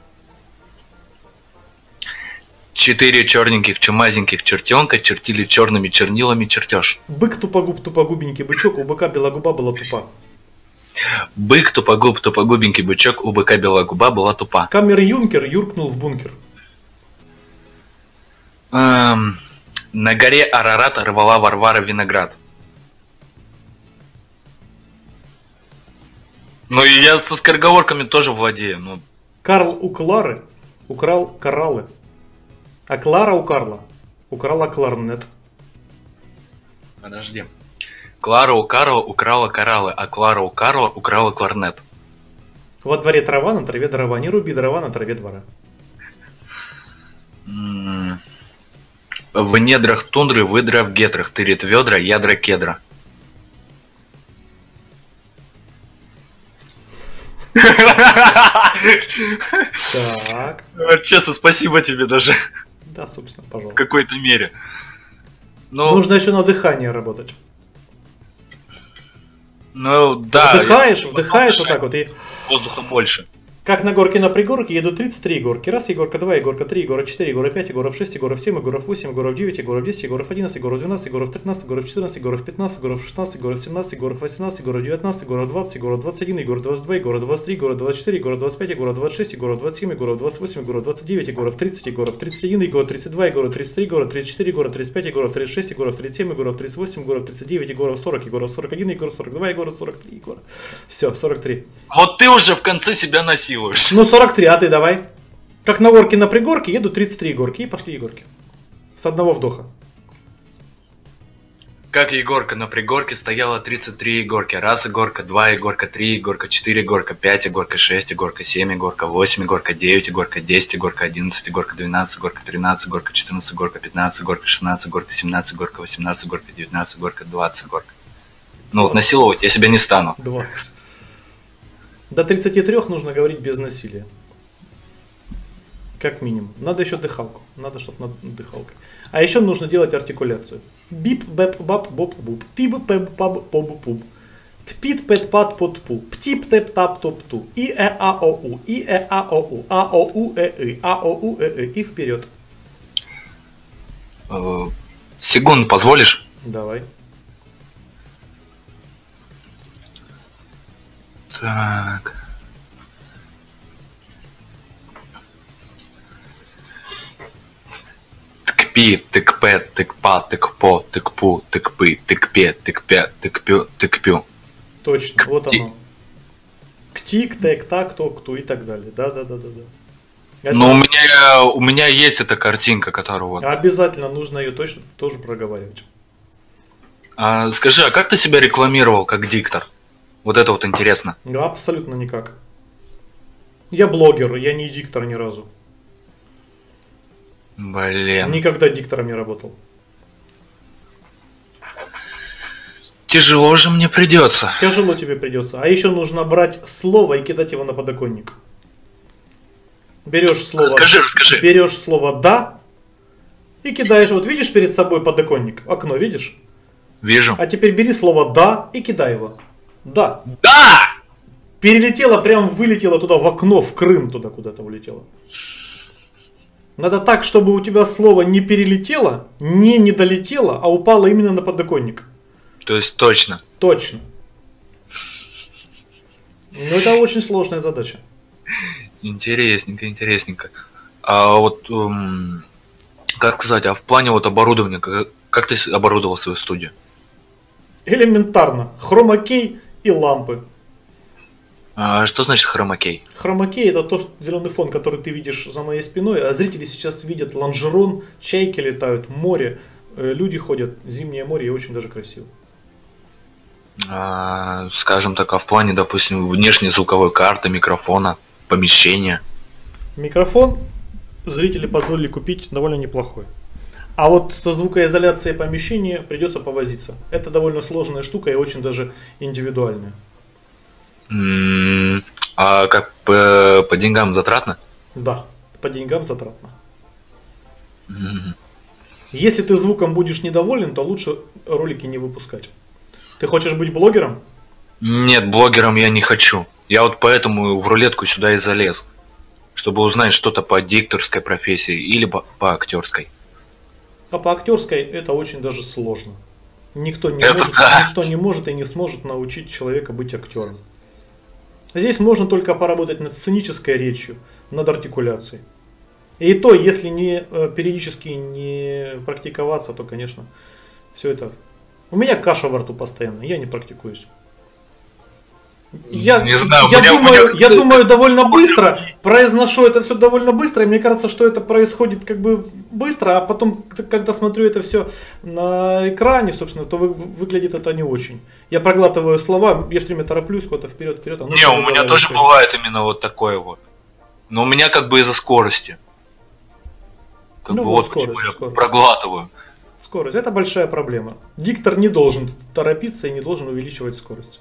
Четыре черненьких чумазеньких чертенка чертили черными чернилами чертеж.
Бык тупогуб, тупогубенький бычок, у быка белая губа была тупа.
Бык тупогуб, тупогубенький бычок, у быка белая губа была тупа.
Камер-юнкер юркнул в бункер.
Эм, на горе Арарат рвала Варвара виноград. Ну и я со скороговорками тоже владею. Ну.
Карл у Клары украл кораллы. А Клара у Карла украла кларнет.
Подожди. Клара у Карла украла кораллы, а Клара у Карла украла кларнет.
Во дворе трава, на траве дрова. Не руби дрова, на траве двора.
В недрах тундры, выдра в гетрах. Тырит ведра, ядра кедра.
Так.
Честно, спасибо тебе даже.
Да, собственно, пожалуйста.
В какой-то мере. Но...
Нужно еще на дыхание работать.
Ну, да.
Вдыхаешь, вдыхаешь вот так вот. И...
Воздуха больше.
Как на горке на пригорке едут тридцать три Егорки. Раз Егорка, два Егорка, три Егора, четыре Егора, пять Егоров, шесть Егоров, семь Егоров, восемь Егоров, девять Егоров, десять Егоров, одиннадцать Егоров, двенадцать Егоров, тринадцать Егоров, четырнадцать Егоров, пятнадцать Егоров, шестнадцать Егоров, семнадцать Егоров, восемнадцать Егоров, девятнадцать Егоров, двадцать Егоров, двадцать один Егоров, двадцать два Егоров, двадцать три Егоров, двадцать четыре Егоров, двадцать пять Егоров, двадцать шесть Егоров, двадцать семь Егоров, двадцать восемь Егоров, двадцать девять Егоров, тридцать Егоров, тридцать один Егоров, тридцать два Егоров, тридцать три Егоров, тридцать четыре Егоров, тридцать пять Егоров, тридцать шесть Егоров, тридцать семь Егоров, тридцать восемь Егоров, тридцать девять Егоров, сорок Егоров, сорок один Егоров, сорок два Егоров, сорок три Егоров. Все, сорок три.
Вот ты уже в конце себя насилуешь.
Ну сорок три, а ты давай. Как на горке на пригорке едут тридцать три Егорки и пошли Егорки. С одного вдоха.
Как Егорка на пригорке стояла тридцать три Егорки. Раз Егорка, два Егорка, три Егорка, четыре Егорка, пять Егорка, шесть Егорка, семь Егорка, восемь Егорка, девять Егорка, десять Егорка, одиннадцать Егорка, двенадцать Егорка, тринадцать Егорка, четырнадцать Егорка, пятнадцать Егорка, шестнадцать Егорка, семнадцать Егорка, восемнадцать Егорка, девятнадцать Егорка, двадцать Егорка. Ну вот насиловать я себя не стану.
двадцать. До тридцати трёх нужно говорить без насилия. Как минимум. Надо еще дыхалку. Надо, чтобы над дыхалкой. А еще нужно делать артикуляцию. Бип, бэп, бап, боп, буп. Пиб, пэп, паб, побу, пуб. Тпит, пэт, пат, пот, пу. Птип, тэп, тап, топ, ту. И, э, а, о, у. И, э, а, о, у. А, о, у, э, и. А, о, у, э, и. И вперед.
Секунду позволишь?
Давай.
Так. тык-пи, тык-пэ, тык-па, тык-по, тык-пу, тык-пы, тык-пе, тык-пя, тык-пю, тык-пю.
Точно, вот
Кти-
оно. Ктик, тэк, так, ток, ту и так далее. Да-да-да-да-да. Это
Но у меня, у меня есть эта картинка, которую вот...
обязательно нужно ее точно тоже проговаривать.
А, скажи, а как ты себя рекламировал как диктор? Вот это вот интересно.
Ну, абсолютно никак. Я блогер, я не диктор ни разу.
Блин.
Никогда диктором не работал.
Тяжело же мне придется.
Тяжело тебе придется. А еще нужно брать слово и кидать его на подоконник. Берешь слово,
Расскажи, расскажи.
берешь слово «да» и кидаешь. Вот видишь перед собой подоконник, окно видишь?
Вижу.
А теперь бери слово «да» и кидай его. Да.
Да!
Перелетело, прям вылетело туда в окно, в Крым туда куда-то улетело. Надо так, чтобы у тебя слово не перелетело, не не долетело, а упало именно на подоконник.
То есть точно.
Точно. Но это очень сложная задача.
Интересненько, интересненько. А вот, эм, как сказать, а в плане вот оборудования, как, как ты с- оборудовал свою студию?
Элементарно. Хромакей и лампы.
А, что значит хромакей?
Хромакей это то, что зеленый фон, который ты видишь за моей спиной, а зрители сейчас видят лонжерон, чайки летают, море, э, люди ходят, зимнее море и очень даже красиво.
А, скажем так, а в плане, допустим, внешней звуковой карты, микрофона, помещения?
Микрофон зрители позволили купить довольно неплохой. А вот со звукоизоляцией помещения придется повозиться. Это довольно сложная штука и очень даже индивидуальная.
М, А как по, по деньгам затратно?
Да, по деньгам затратно.
Мгм.
Если ты звуком будешь недоволен, то лучше ролики не выпускать. Ты хочешь быть блогером?
Нет, блогером я не хочу. Я вот поэтому в рулетку сюда и залез. Чтобы узнать что-то по дикторской профессии или по, по актерской.
А по актерской это очень даже сложно. Никто не,
Это
может,
да.
никто не может и не сможет научить человека быть актером. Здесь можно только поработать над сценической речью, над артикуляцией. И то, если не э, периодически не практиковаться, то, конечно, все это... У меня каша во рту постоянно, я не практикуюсь. Я,
Не знаю,
я,
у меня- у
думаю,
меня-
я думаю довольно быстро, произношу это все довольно быстро, и мне кажется, что это происходит как бы быстро, а потом, к- когда смотрю это все на экране, собственно, то вы- выглядит это не очень. Я проглатываю слова, я все время тороплюсь куда-то вперед-вперед. оно
Не,
всё
у меня
выговаривает.
тоже бывает именно вот такое вот. Но у меня как бы из-за скорости. Как
Ну
бы
вот
вот
скорость,
почему я
скорость.
проглатываю.
Скорость, это большая проблема. Диктор не должен торопиться и не должен увеличивать скорость.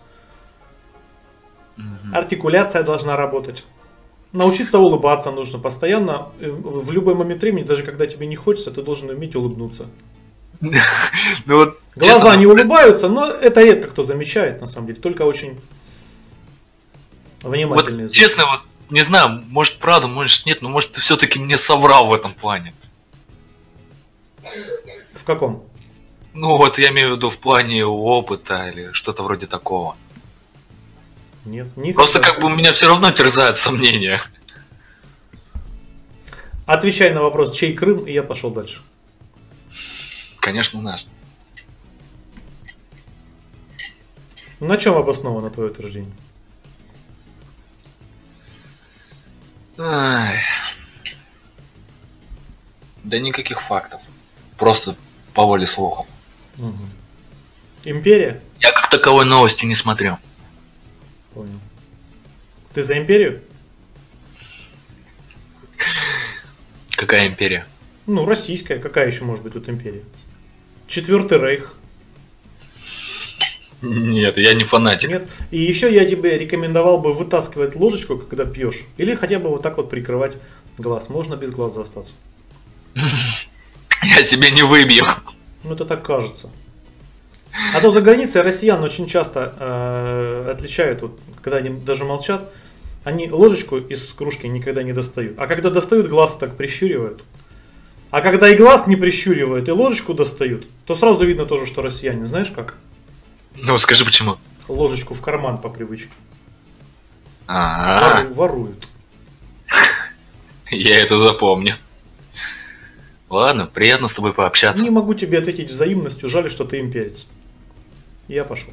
Мгм.
Артикуляция должна работать. Научиться улыбаться нужно постоянно. э, В любой момент времени, даже когда тебе не хочется, ты должен уметь улыбнуться.
Ну вот,
Глаза
честно,
не улыбаются, но это редко кто замечает, на самом деле. Только очень внимательные.
вот
зрители.
честно, вот не знаю, может правда, может нет, но может ты все-таки мне соврал в этом плане.
В каком?
Ну вот я имею в виду в плане опыта или что-то вроде такого.
Нет, никогда.
Просто как бы у меня все равно терзают сомнения.
Отвечай на вопрос, чей Крым, и я пошел дальше.
Конечно, наш.
На чем обосновано твое утверждение?
Ай. Да никаких фактов. Просто по воле слухов.
Мгм. Империя?
Я как таковой новости не смотрю.
Понял. Ты за империю?
Какая империя?
Ну, российская. Какая еще может быть тут империя? Четвертый рейх.
Нет, я не фанатик.
Нет. И еще я тебе рекомендовал бы вытаскивать ложечку, когда пьешь. Или хотя бы вот так вот прикрывать глаз. Можно без глаза остаться.
Я тебе не выбью.
Ну, это так кажется. А то за границей россиян очень часто э, отличают, вот, когда они даже молчат, они ложечку из кружки никогда не достают. А когда достают, глаз так прищуривают. А когда и глаз не прищуривают, и ложечку достают, то сразу видно тоже, что россияне. Знаешь как?
Ну, скажи почему.
Ложечку в карман по привычке.
А,
Вору- Воруют.
я это запомню. Ладно, приятно с тобой пообщаться.
Не могу тебе ответить взаимностью, жаль, что ты имперец. Я пошел.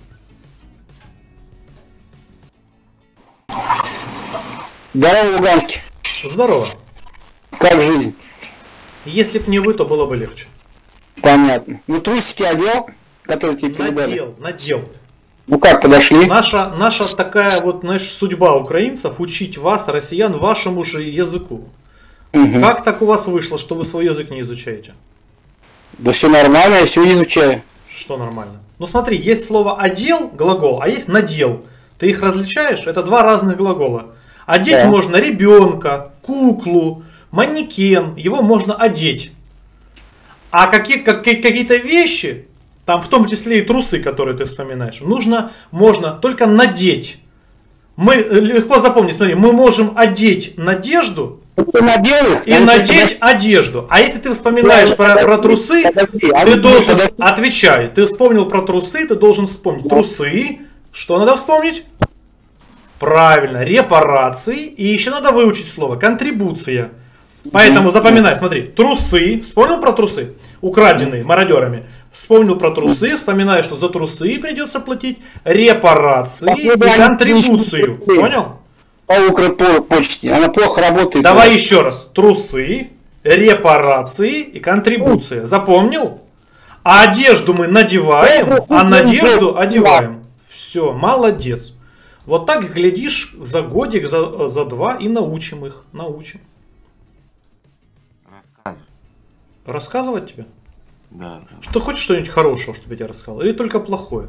Здорово, Луганский.
Здорово.
Как жизнь?
Если б не вы, то было бы легче.
Понятно. Ну трусики одел, которые тебе передали?
Надел, надел.
Ну как, подошли?
Наша, наша такая вот, знаешь, судьба украинцев учить вас, россиян, вашему же языку.
Угу.
Как так у вас вышло, что вы свой язык не изучаете?
Да все нормально, я все изучаю.
Что нормально? Ну смотри, есть слово одел, глагол, а есть надел. Ты их различаешь? Это два разных глагола. Одеть
Да.
можно ребенка, куклу, манекен, его можно одеть. А какие, как, какие-то вещи, там в том числе и трусы, которые ты вспоминаешь, нужно, можно только надеть. Мы, легко запомнить, смотри, мы можем одеть надежду
Ты надел их?
и
Там
надеть
тебе
одежду. А если ты вспоминаешь про, про трусы,
подожди, а
ты
ну,
должен,
подожди.
отвечай, ты вспомнил про трусы, ты должен вспомнить трусы. Что надо вспомнить? Правильно, репарации. И еще надо выучить слово контрибуция. Поэтому запоминай, смотри, трусы, вспомнил про трусы, украденные мародерами, вспомнил про трусы, вспоминай, что за трусы придется платить репарации и контрибуцию. Понял?
По Укрпочте, она плохо работает.
Давай еще раз. Трусы, репарации и контрибуция. Запомнил? А одежду мы надеваем, а надежду одеваем. Все, молодец. Вот так глядишь за годик, за, за два и научим их. Научим.
Рассказывай.
Рассказывать тебе?
Да, да.
Что хочешь что-нибудь хорошего, чтобы я тебе рассказал? Или только плохое?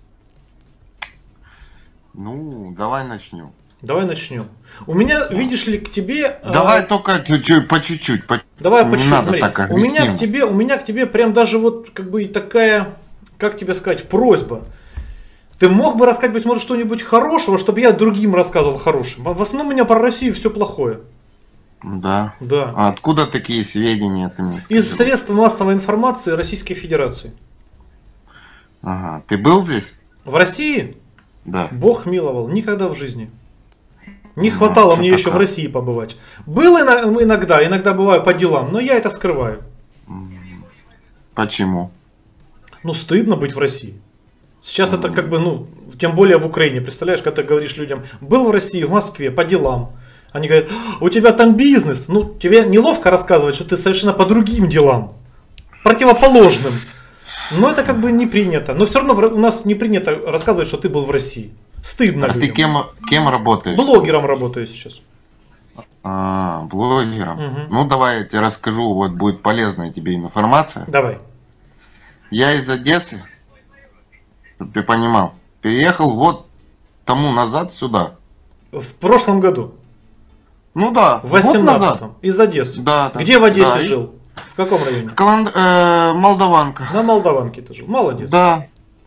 Ну, давай начнем.
Давай начнем. У меня, видишь ли, к тебе...
Давай
а,
только чуть-чуть, по чуть-чуть. По...
Давай
Не
по чуть-чуть.
надо
Смотри,
так
у меня
агрессивно.
к тебе, у меня к тебе прям даже вот как бы такая, как тебе сказать, просьба. Ты мог бы рассказать, быть может, что-нибудь хорошего, чтобы я другим рассказывал хорошим. В основном у меня про Россию все плохое.
Да.
Да.
А откуда такие сведения ты мне скажи?
Из средств массовой информации Российской Федерации.
Ага. Ты был здесь?
В России
Да.
Бог миловал, никогда в жизни. Не
Ну,
хватало
что
мне еще в
такое?
России побывать. Был ино- иногда, иногда бываю по делам, но я это скрываю.
Почему?
Ну, стыдно быть в России. Сейчас это как бы, ну, тем более в Украине, представляешь, когда ты говоришь людям, был в России, в Москве, по делам. Они говорят, у тебя там бизнес. Ну, тебе неловко рассказывать, что ты совершенно по другим делам, противоположным. Но это как бы не принято. Но все равно в- у нас не принято рассказывать, что ты был в России. Стыдно
А ты
людям.
кем, кем работаешь?
Блогером работаю сейчас.
А, блогером.
Мгм.
Ну, давай я тебе расскажу, вот будет полезная тебе информация.
Давай.
Я из Одессы, чтобы ты понимал, переехал вот тому назад сюда.
В прошлом году,
Ну да,
в
год назад.
восемнадцатом, из Одессы.
Да, да.
Где в Одессе
Да, и-
жил? В каком районе?
Калан- э, Молдаванка.
На Молдаванке ты жил. Молодец.
Да.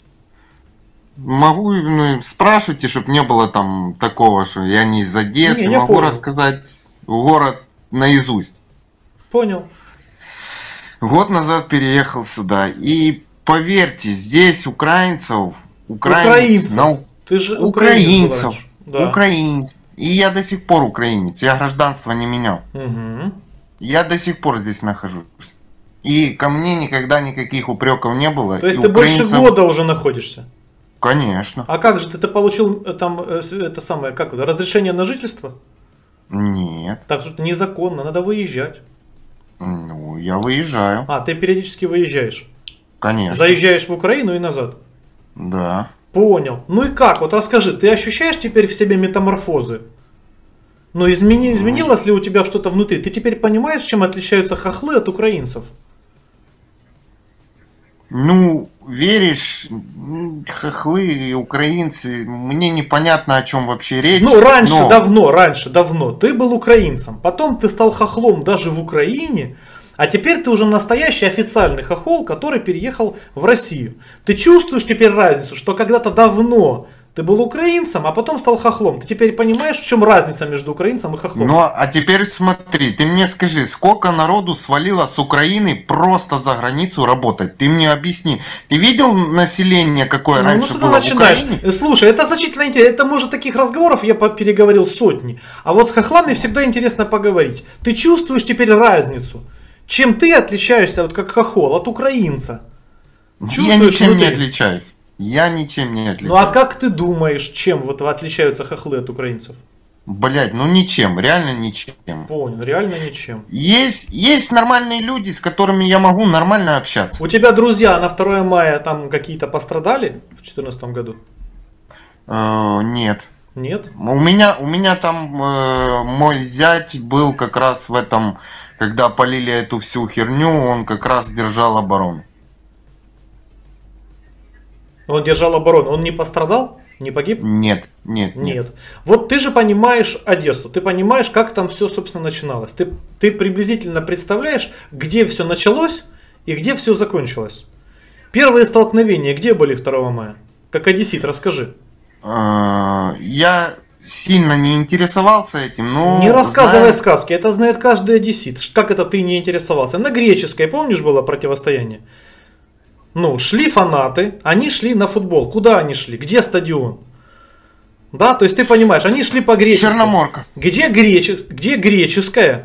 Могу, ну, спрашивайте, чтобы не было там такого, что я не из Одессы,
Не, я
могу
понял.
рассказать город наизусть.
Понял.
Год назад переехал сюда. И поверьте, здесь украинцев, украинцев,
Украинцев.
нау-
Ты же
украинцев,
украинец был раньше.
украинец. И я до сих пор украинец, я гражданство не менял.
Да. Угу.
Я до сих пор здесь нахожусь. И ко мне никогда никаких упреков не было.
То есть
И
ты больше
украинцам-
года уже находишься.
Конечно.
А как же ты, ты получил э, там э, с- это самое, как это, разрешение на жительство?
Нет.
Так что это незаконно, надо выезжать.
Ну, я выезжаю.
А, ты периодически выезжаешь.
Конечно.
Заезжаешь в Украину и назад.
Да.
Понял. Ну и как? Вот расскажи, ты ощущаешь теперь в себе метаморфозы? Ну, измени, изменилось ли у тебя что-то внутри? Ты теперь понимаешь, чем отличаются хохлы от украинцев?
Ну, веришь, м, хохлы и украинцы, мне непонятно, о чем вообще речь.
Ну, раньше,
но-
давно, раньше, давно. Ты был украинцем. Потом ты стал хохлом даже в Украине. А теперь ты уже настоящий официальный хохол, который переехал в Россию. Ты чувствуешь теперь разницу, что когда-то давно ты был украинцем, а потом стал хохлом. Ты теперь понимаешь, в чем разница между украинцем и хохлом?
Ну, а теперь смотри, ты мне скажи, сколько народу свалило с Украины просто за границу работать? Ты мне объясни. Ты видел население, какое
Ну, ну
раньше
что ты
было в
начинаешь?
Украине?
Э, Слушай, это значительно интересно. Это, может, таких разговоров я по- переговорил сотни. А вот с хохлами всегда интересно поговорить. Ты чувствуешь теперь разницу? Чем ты отличаешься, вот как хохол, от украинца?
Я ничем не отличаюсь. Я ничем не отличаюсь.
Ну а как ты думаешь, чем вот отличаются хохлы от украинцев?
Блять, ну ничем, реально ничем.
Понял, реально ничем.
Есть, есть нормальные люди, с которыми я могу нормально общаться.
У тебя друзья на второе мая там какие-то пострадали в две тысячи четырнадцатом году?
Э, нет.
Нет?
У меня, у меня там э, мой зять был как раз в этом, когда полили эту всю херню, он как раз держал оборону.
Он держал оборону, он не пострадал? Не погиб?
Нет, нет, нет.
Нет. Вот ты же понимаешь Одессу, ты понимаешь, как там все, собственно, начиналось. Ты, ты приблизительно представляешь, где все началось и где все закончилось. Первые столкновения где были второго мая? Как одессит, расскажи.
Я сильно не интересовался этим, но...
Не рассказывай
знаю...
сказки, это знает каждый одессит. Как это ты не интересовался? На греческой, помнишь, было противостояние? Ну, шли фанаты, они шли на футбол. Куда они шли? Где стадион? Да, то есть ты понимаешь, они шли по греческой.
Черноморка.
Где, грече... где греческая?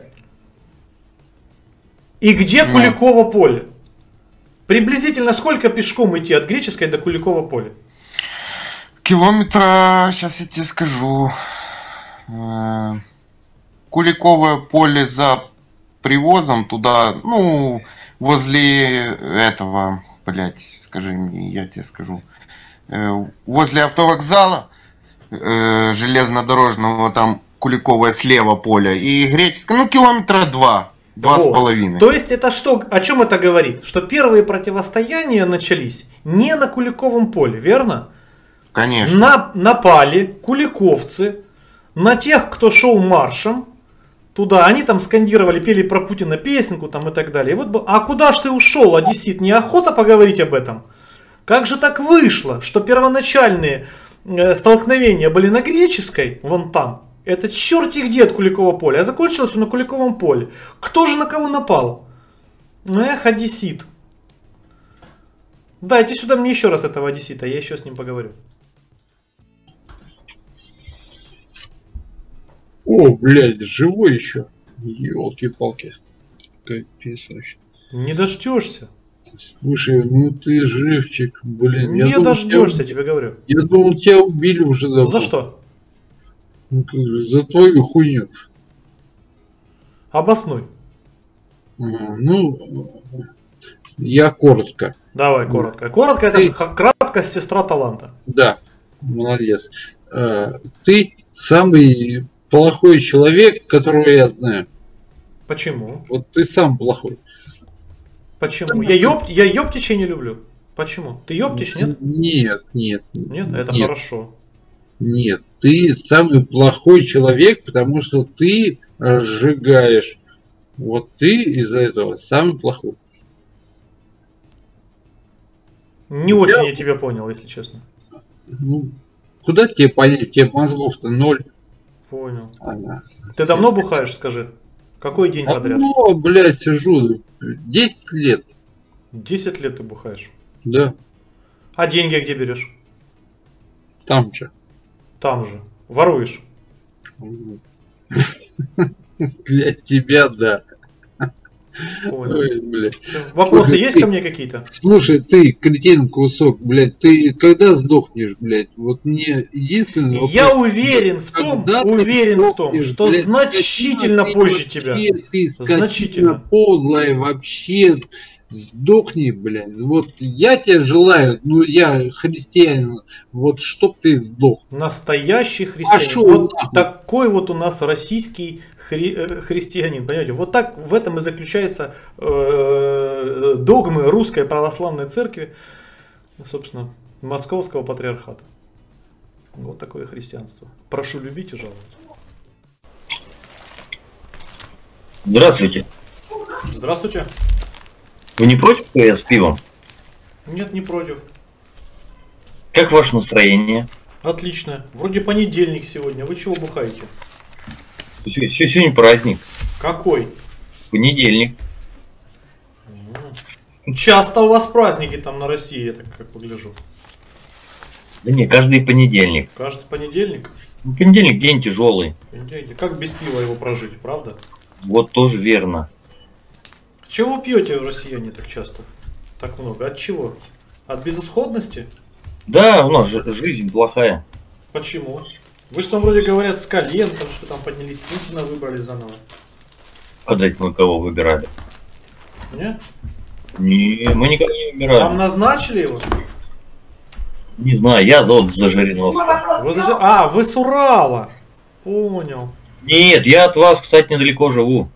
И где
Нет.
Куликово поле? Приблизительно сколько пешком идти от греческой до Куликово поля?
Километра, сейчас я тебе скажу. Куликовое поле за привозом туда, ну, возле этого, блять, скажи мне, я тебе скажу. Возле автовокзала железнодорожного, там Куликовое слева поле и греческое, ну, километра два. Два
Вот.
с половиной.
То есть это что, о чем это говорит? Что первые противостояния начались не на Куликовом поле, верно?
Конечно.
На, напали куликовцы на тех, кто шел маршем туда. Они там скандировали, пели про Путина песенку там и так далее. И вот, а куда ж ты ушел, одессит? Неохота поговорить об этом? Как же так вышло, что первоначальные э, столкновения были на греческой, вон там. Это черти где от Куликового поля. А закончилось все на Куликовом поле. Кто же на кого напал? Эх, одессит. Дайте сюда мне еще раз этого одессита, я еще с ним поговорю.
О, блядь, живой еще. Ёлки-палки. Капец вообще.
Не дождешься.
Слушай, ну ты живчик, блин.
Не
думал,
дождешься,
тебя...
тебе говорю.
Я думал, тебя убили уже давно.
За что?
Ну, как же, за твою хуйню.
Обоснуй.
Ага, ну, я коротко.
Давай, коротко. Коротко, это
Ты...
же краткость сестра таланта.
Да, молодец. А, ты самый плохой человек, которого я знаю.
Почему?
Вот ты сам плохой.
Почему? Я, ёб... я ёптичей не люблю. Почему? Ты ёптич, нет?
Нет, нет.
Нет, это
нет.
хорошо.
Нет, ты самый плохой человек, потому что ты разжигаешь. Вот ты из-за этого самый плохой.
Не я... очень я тебя понял, если честно.
Ну, куда тебе понять? У тебя мозгов-то ноль.
Понял.
Ага.
Ты давно бухаешь, скажи? Какой день подряд?
Ну, блядь, сижу. десять лет.
десять лет ты бухаешь?
Да.
А деньги где берешь?
Там же.
Там же. Воруешь?
Для тебя, да.
Понял.
Ой, блядь.
Вопросы
Слушай,
есть
ты,
ко мне какие-то?
Слушай, ты, кретин кусок, блядь, ты когда сдохнешь, блядь? Вот мне единственное...
Я
вопрос,
уверен в том,
когда
уверен в том,
сдохнешь,
что
блядь,
значительно
ты
позже
вообще,
тебя.
Ты скотина
Значительно.
подлая вообще. Сдохни, блядь. Вот я тебе желаю, ну я христианин, вот чтоб ты сдох.
Настоящий христианин.
Пошел
вот
нахуй.
такой вот у нас российский хри- христианин, понимаете? Вот так в этом и заключаются э, догмы русской православной церкви, собственно, московского патриархата. Вот такое христианство. Прошу любить и жаловать.
Здравствуйте.
Здравствуйте.
Вы не против, что я с пивом?
Нет, не против.
Как ваше настроение?
Отлично. Вроде понедельник сегодня. Вы чего бухаете?
Сегодня праздник.
Какой?
Понедельник.
Часто у вас праздники там на России, я так как погляжу.
Да не, каждый понедельник.
Каждый понедельник?
Понедельник день тяжелый.
Понедельник. Как без пива его прожить, правда?
Вот тоже верно.
Чего пьете, россияне, так часто? Так много. От чего? От безысходности?
Да, у нас же жизнь плохая.
Почему? Вы что, вроде говорят, с колен, там что там поднялись, Путина выбрали заново.
Когда это мы кого выбирали?
Не?
Не, мы никого не выбирали.
Там назначили его?
Не знаю, я зовут за Жириновского.
Вы заж... А, вы с Урала. Понял.
Нет, я от вас, кстати, недалеко живу.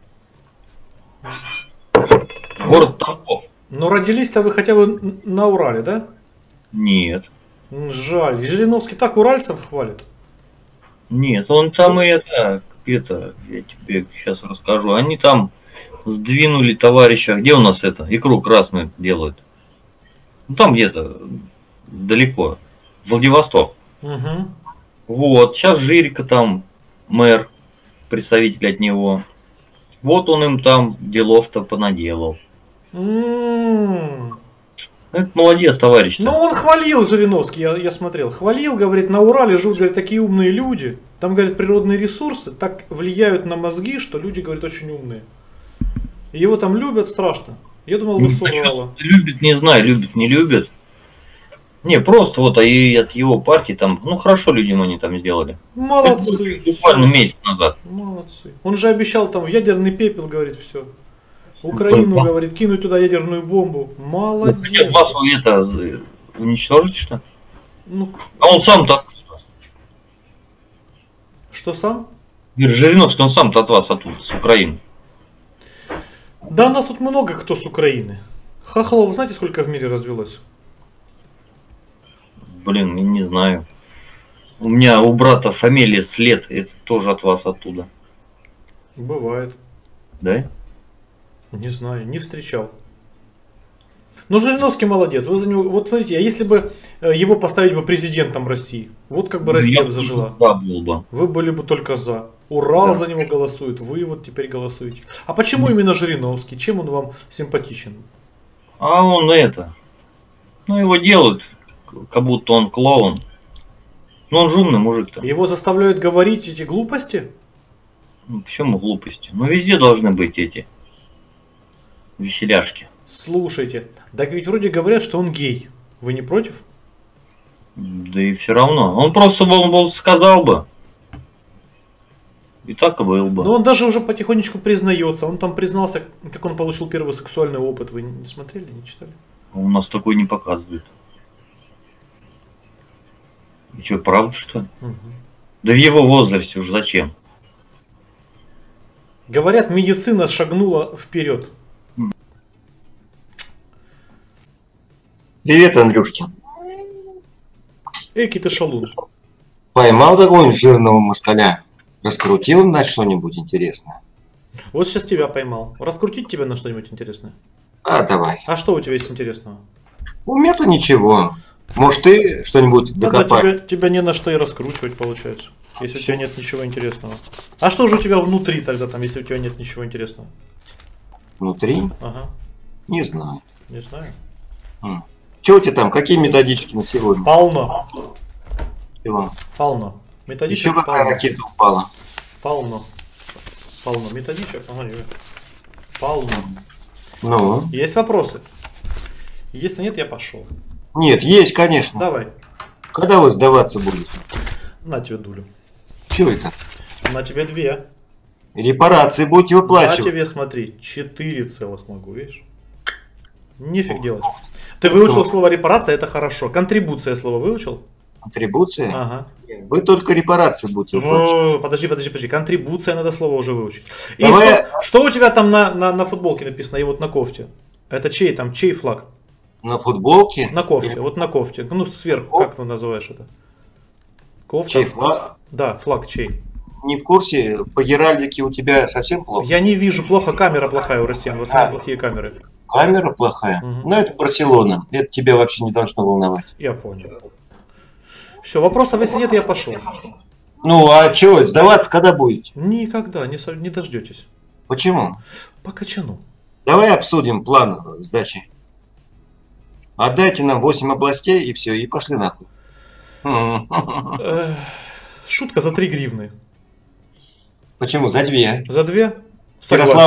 Город Тамбов.
Но родились-то вы хотя бы на Урале, да?
Нет.
Жаль. Жириновский так уральцев хвалит.
Нет, он там и это, это, я тебе сейчас расскажу. Они там сдвинули товарища. Где у нас это? Икру красную делают. Ну там где-то далеко. Владивосток.
Угу.
Вот, сейчас Жирика там мэр, представитель от него. Вот он им там делов-то понаделал.
М-м-м.
Это молодец, товарищ.
Ну, он хвалил Жириновский, я, я смотрел. Хвалил, говорит, на Урале живут, говорит, такие умные люди. Там, говорит, природные ресурсы так влияют на мозги, что люди, говорит, очень умные. И его там любят страшно. Я думал, вы с Урала.
Любят, не знаю, любят, не любят. Не, просто вот а и от его партии там, ну хорошо людям они там сделали.
Молодцы.
Буквально месяц назад.
Молодцы. Он же обещал там в ядерный пепел, говорит, все. Украину,
Ну,
говорит, кинуть туда ядерную бомбу. Молодец.
Вас это уничтожить, что?
Ну,
А он сам-то.
что сам?
Жириновский, он сам-то от вас оттуда, с Украины.
Да, у нас тут много кто с Украины. Хохлов, знаете, сколько в мире развелось?
Блин, не знаю. У меня у брата фамилия След, это тоже от вас оттуда.
Бывает.
Да?
Не знаю, не встречал. Но Жириновский молодец. Вы за него. Вот смотрите, а если бы его поставить бы президентом России, вот как бы Россия бы зажила.
За был бы.
Вы были бы только за. Урал
Да.
за него голосует, вы вот теперь голосуете. А почему именно Жириновский? Чем он вам симпатичен?
А он это. Ну его делают, как будто он клоун. Но он же умный мужик-то.
Его заставляют говорить эти глупости?
Ну, почему глупости? Ну везде должны быть эти веселяшки.
Слушайте, так ведь вроде говорят, что он гей. Вы не против?
Да и все равно. Он просто бы он был, сказал бы. И так и был бы.
Но он даже уже потихонечку признается. Он там признался, как он получил первый сексуальный опыт. Вы не смотрели, не читали?
У нас такой не показывают. И что, правда что ли?
Угу.
Да в его возрасте уж зачем?
Говорят, медицина шагнула вперед.
Привет, Андрюшкин.
Эки ты шалун.
Поймал такого жирного москаля? Раскрутил на что-нибудь интересное?
Вот сейчас тебя поймал. Раскрутить тебя на что-нибудь интересное?
А, давай.
А что у тебя есть интересного?
У меня-то ничего. Может, ты что-нибудь
Да, да,
докопаешь?
тебя, тебя не на что и раскручивать получается. Если у тебя нет ничего интересного. А что же у тебя внутри тогда там, если у тебя нет ничего интересного?
Внутри?
Ага,
Не знаю.
не знаю.
Что у тебя там? Какие методички на сегодня?
Полно.
Чего?
Полно. Методичек
Еще какая
полно.
ракета упала?
Полно. Полно. Методичек, ага, не. Полно.
Ну?
Есть вопросы? Если нет, я пошел.
Нет, есть, конечно.
Давай.
Когда вы сдаваться будете?
На тебе дулю.
Чего это?
На тебе две.
Репарации будете
На
выплачивать.
тебе, смотри, четыре целых могу, видишь? Нефиг делать. Ты выучил слово репарация, это хорошо. Контрибуция слово выучил?
Контрибуция?
Ага.
Вы только репарации будете выплачивать.
О, подожди, подожди, подожди. Контрибуция, надо слово уже выучить. И
Давай-
что, что у тебя там на, на, на футболке написано и вот на кофте? Это чей там, чей флаг?
На футболке?
На кофте, вот на кофте. Ну, сверху, как ты называешь это? Кофта?
Чей флаг?
Да, флаг чей.
Не в курсе, по геральдике у тебя совсем плохо?
Я не вижу, плохо, камера плохая у россиян, в основном
А.
плохие камеры.
Камера плохая?
Мгм.
Ну, это Барселона. Это тебя вообще не должно волновать.
Я понял. Все, вопросов если нет, я пошел.
Ну, а что, сдаваться когда будете?
Никогда, не, со- не дождетесь.
Почему?
По качану.
Давай обсудим план сдачи. Отдайте нам восемь областей и все, и пошли нахуй.
Эх, Шутка за три гривны.
Почему? За две.
За две?
Ярослав.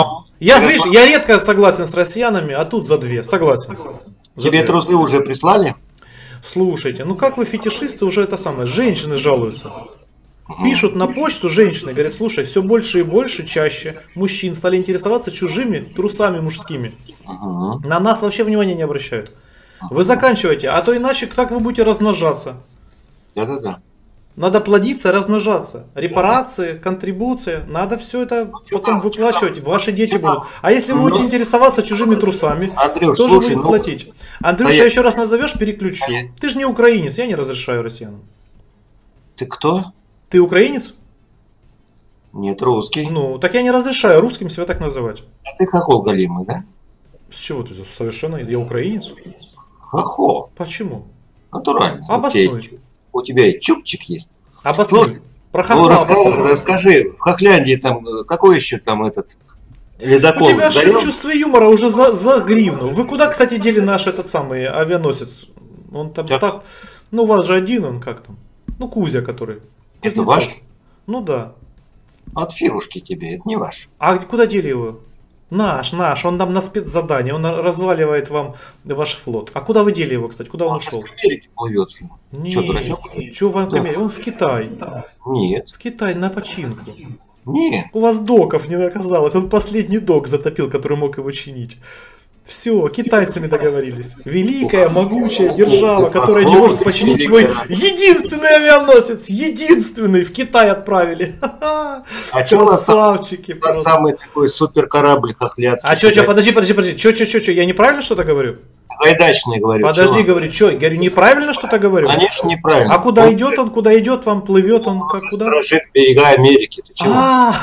Я, видишь, я редко согласен с россиянами, а тут за две. Согласен. За
Тебе
две.
трусы уже прислали?
Слушайте, ну как вы фетишисты уже это самое, женщины жалуются. Пишут на почту женщины, говорят, слушай, все больше и больше, чаще мужчин стали интересоваться чужими трусами мужскими.
Угу.
На нас вообще внимания не обращают. Вы заканчивайте, а то иначе как вы будете размножаться?
Да-да-да.
Надо плодиться, размножаться. Репарации, контрибуция. Надо все это потом выплачивать. Ваши дети будут. А если вы будете интересоваться чужими трусами,
Андрюш,
тоже
слушай,
будете
ну,
платить. Андрюша,
а я-
еще раз назовешь, переключу.
а я-
Ты же не украинец, я не разрешаю россиянам.
Ты кто?
Ты украинец?
Нет, русский.
Ну, так я не разрешаю русским себя так называть.
А ты хохол голимый, да?
С чего ты? Совершенно. Я украинец.
Хохол.
Почему?
Натурально.
Обоснуй.
У тебя, у тебя и чубчик есть.
Обоснуй.
Слушай,
Про
Ну,
хохла
расскажи,
обоснуй.
расскажи, в Хохляндии там, э, какой еще там этот
У
ледокол
тебя
сгорел?
чувство юмора уже за, за гривну. Вы куда, кстати, дели наш этот самый авианосец? Он там
Чак.
так... Ну, у вас же один, он как там? Ну, Кузя, который.
Это
Кузнецов.
ваш?
Ну да.
От фигушки тебе, это не ваш.
А куда дели его? Наш, наш. Он там на спецзадание. Он разваливает вам ваш флот. А куда вы дели его, кстати? Куда он
Он
ушел?
в Америке плывет же. Чё, дурачок?
Нет. Чего вам
Да.
Америке? Он в Китай.
Нет,
В Китай на починку.
нет.
У вас доков не оказалось. Он последний док затопил, который мог его чинить. Все, китайцами договорились. Великая, могучая держава, которая не может починить свой единственный авианосец. Единственный в Китай отправили. Ха-ха.
А что у нас там
Красавчики просто.
самый такой супер корабль хохляцкий?
А что, что, подожди, подожди, подожди. Что, что, что, что, я неправильно что-то говорю?
Гайдачный, говорю.
Подожди,
чего?
говорю, что, говорю, неправильно что-то говорю?
Конечно, неправильно.
А куда идет он, куда идет, вам плывет он, как куда?
Сторожит берега Америки. Ты чего?
А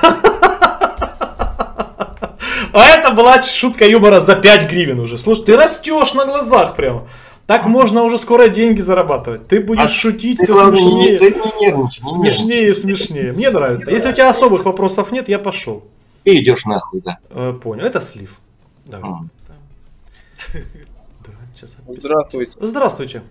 А это была шутка юмора за пять гривен уже. Слушай, ты растешь на глазах прямо. Так можно уже скоро деньги зарабатывать. Ты будешь
А
шутить
Ты,
все
главное, не,
смешнее.
ты не нервничай, не нервничай.
Смешнее и смешнее. Мне нравится. Если у тебя особых вопросов нет, я пошел.
Ты идешь нахуй, да.
Э, понял. Это слив. Давай.
М.
Да, сейчас опять.
Здравствуйте.
Здравствуйте.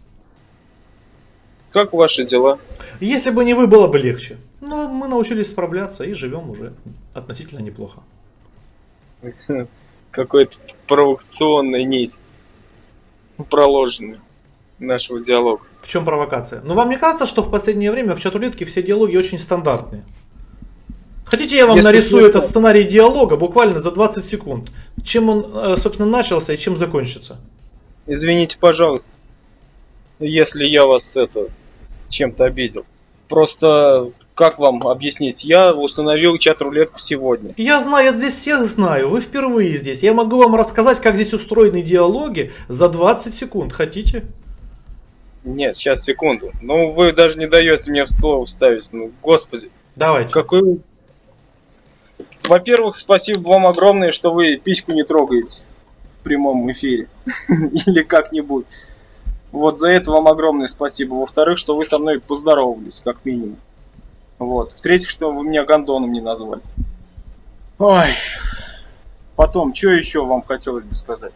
Как ваши дела?
Если бы не вы, было бы легче. Но мы научились справляться и живем уже относительно неплохо.
Какой-то провокационная нить проложена нашего диалога.
В чем провокация? Ну, вам не кажется, что в последнее время в чат-рулетке все диалоги очень стандартные? Хотите, я вам
Если
нарисую
честно-
этот сценарий диалога буквально за двадцать секунд? Чем он, э, собственно, начался и чем закончится?
Извините, пожалуйста, если я вас это чем-то обидел. Просто как вам объяснить? Я установил чат-рулетку сегодня.
Я знаю, я здесь всех знаю, вы впервые здесь. Я могу вам рассказать, как здесь устроены диалоги за двадцать секунд. Хотите?
Нет, сейчас, секунду. Ну, вы даже не даете мне в слово вставить. Ну, господи.
Давайте.
Какой... Во-первых, спасибо вам огромное, что вы письку не трогаете в прямом эфире. Или как-нибудь. Вот за это вам огромное спасибо. Во-вторых, что вы со мной поздоровались, как минимум. Вот. В-третьих, что вы меня гондоном не назвали. Ой. Потом, что еще вам хотелось бы сказать?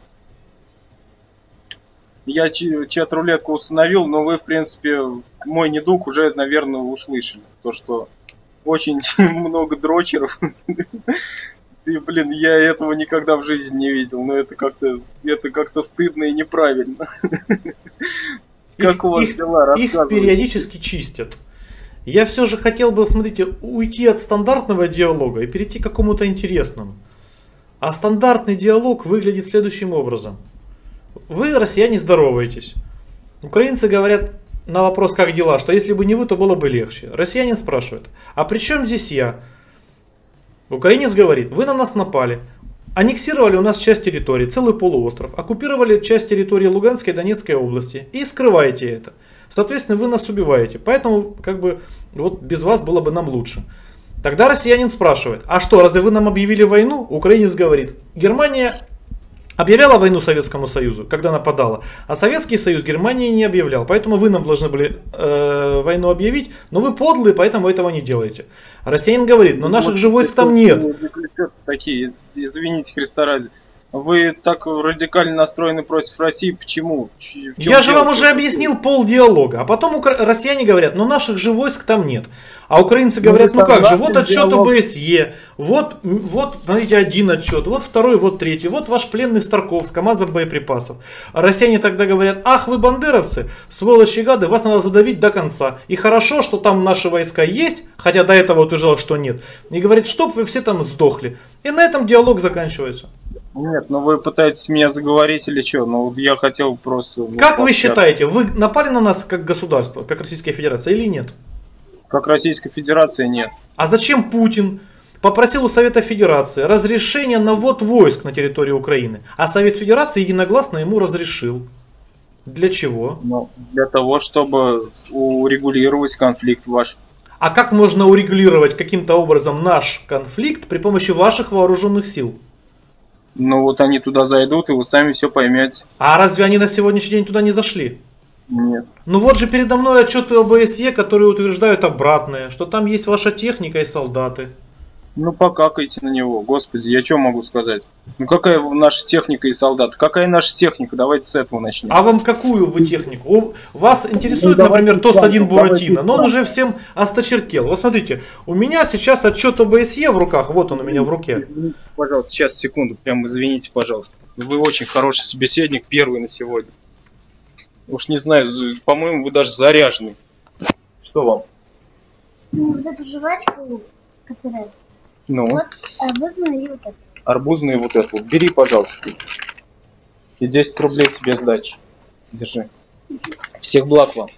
Я чат-рулетку установил, но вы, в принципе, мой недуг уже, наверное, услышали. То, что очень много дрочеров. И, блин, я этого никогда в жизни не видел. Но это как-то это как-то стыдно и неправильно. Как у вас дела?
Их периодически чистят. Я все же хотел бы, смотрите, уйти от стандартного диалога и перейти к какому-то интересному. А стандартный диалог выглядит следующим образом. Вы, россияне, здороваетесь. Украинцы говорят на вопрос, как дела, что если бы не вы, то было бы легче. Россиянин спрашивает, а при чем здесь я? Украинец говорит, вы на нас напали. Аннексировали у нас часть территории, целый полуостров. Оккупировали часть территории Луганской и Донецкой области. И скрываете это. Соответственно, вы нас убиваете. Поэтому, как бы, вот без вас было бы нам лучше. Тогда россиянин спрашивает, а что, разве вы нам объявили войну? Украинец говорит, Германия объявляла войну Советскому Союзу, когда нападала, а Советский Союз Германии не объявлял. Поэтому вы нам должны были э, войну объявить, но вы подлые, поэтому этого не делаете. Россиянин говорит, но наших же войск там нет.
Такие, извините, Христа ради. Вы так радикально настроены против России. Почему? Ч- в чем
Я же
дело?
вам уже объяснил полдиалога. А потом укра- россияне говорят, ну наших же войск там нет. А украинцы говорят, ну как же, вот отчет ОБСЕ, вот, вот, смотрите, один отчет, вот второй, вот третий, вот ваш пленный Старков с КАМАЗом боеприпасов. А россияне тогда говорят, ах вы бандеровцы, сволочи гады, вас надо задавить до конца. И хорошо, что там наши войска есть, хотя до этого утверждал, что нет. И говорит, чтоб вы все там сдохли. И на этом диалог заканчивается.
Нет, ну вы пытаетесь меня заговорить или что? Ну я хотел просто... ну,
Как вы
пообщаться.
считаете, вы напали на нас как государство, как Российская Федерация или нет?
Как Российской Федерации нет.
А зачем Путин попросил у Совета Федерации разрешения на ввод войск на территории Украины, а Совет Федерации единогласно ему разрешил? Для чего?
Ну, для того, чтобы урегулировать конфликт ваш.
А как можно урегулировать каким-то образом наш конфликт при помощи ваших вооруженных сил?
Ну вот они туда зайдут, и вы сами все поймете.
А разве они на сегодняшний день туда не зашли?
Нет.
Ну вот же передо мной отчеты ОБСЕ, которые утверждают обратное, что там есть ваша техника и солдаты.
Ну покакайте на него, господи, я что могу сказать? Ну какая наша техника и солдаты? Какая наша техника? Давайте с этого начнем.
А вам какую бы технику? О, Вас интересует,
Ну,
например,
давайте
ТОС один
так,
Буратино,
давайте
но он
так.
уже всем осточертел. Вот смотрите, у меня сейчас отчет ОБСЕ в руках, вот он у меня в руке.
Извините, пожалуйста, сейчас, секунду, прям извините, пожалуйста. Вы очень хороший собеседник, первый на сегодня. Уж не знаю, по-моему, вы даже заряжены. Что вам?
Ну, вот эту жвачку, которая...
Ну,
Вот арбузную и вот эту.
арбузную и вот эту. Бери, пожалуйста. И десять рублей тебе сдачи. Держи. Всех благ вам.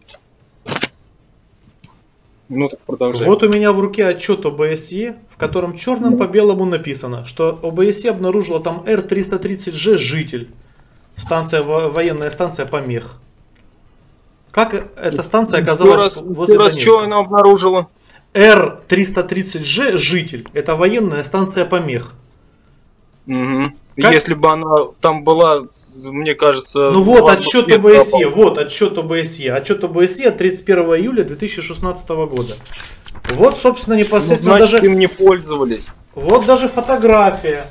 Ну так продолжай.
Вот у меня в руке отчет ОБСЕ, в котором черным по белому написано, что ОБСЕ обнаружила там Р триста тридцать Ж «Житель». Станция, во- военная станция помех. Как эта станция оказалась
Еще раз,
возле
еще раз,
Донецка?
что она обнаружила?
Р триста тридцать Ж «Житель». Это военная станция помех.
Угу.
Как?
Если бы она там была, мне кажется...
Ну вот
у вас
отчет
бы свет
ОБСЕ,
пропал.
вот отчет ОБСЕ. Отчет ОБСЕ от тридцать первого июля две тысячи шестнадцатого года. Вот, собственно,
Ну,
непосредственно
значит,
даже...
им не пользовались.
Вот даже фотография.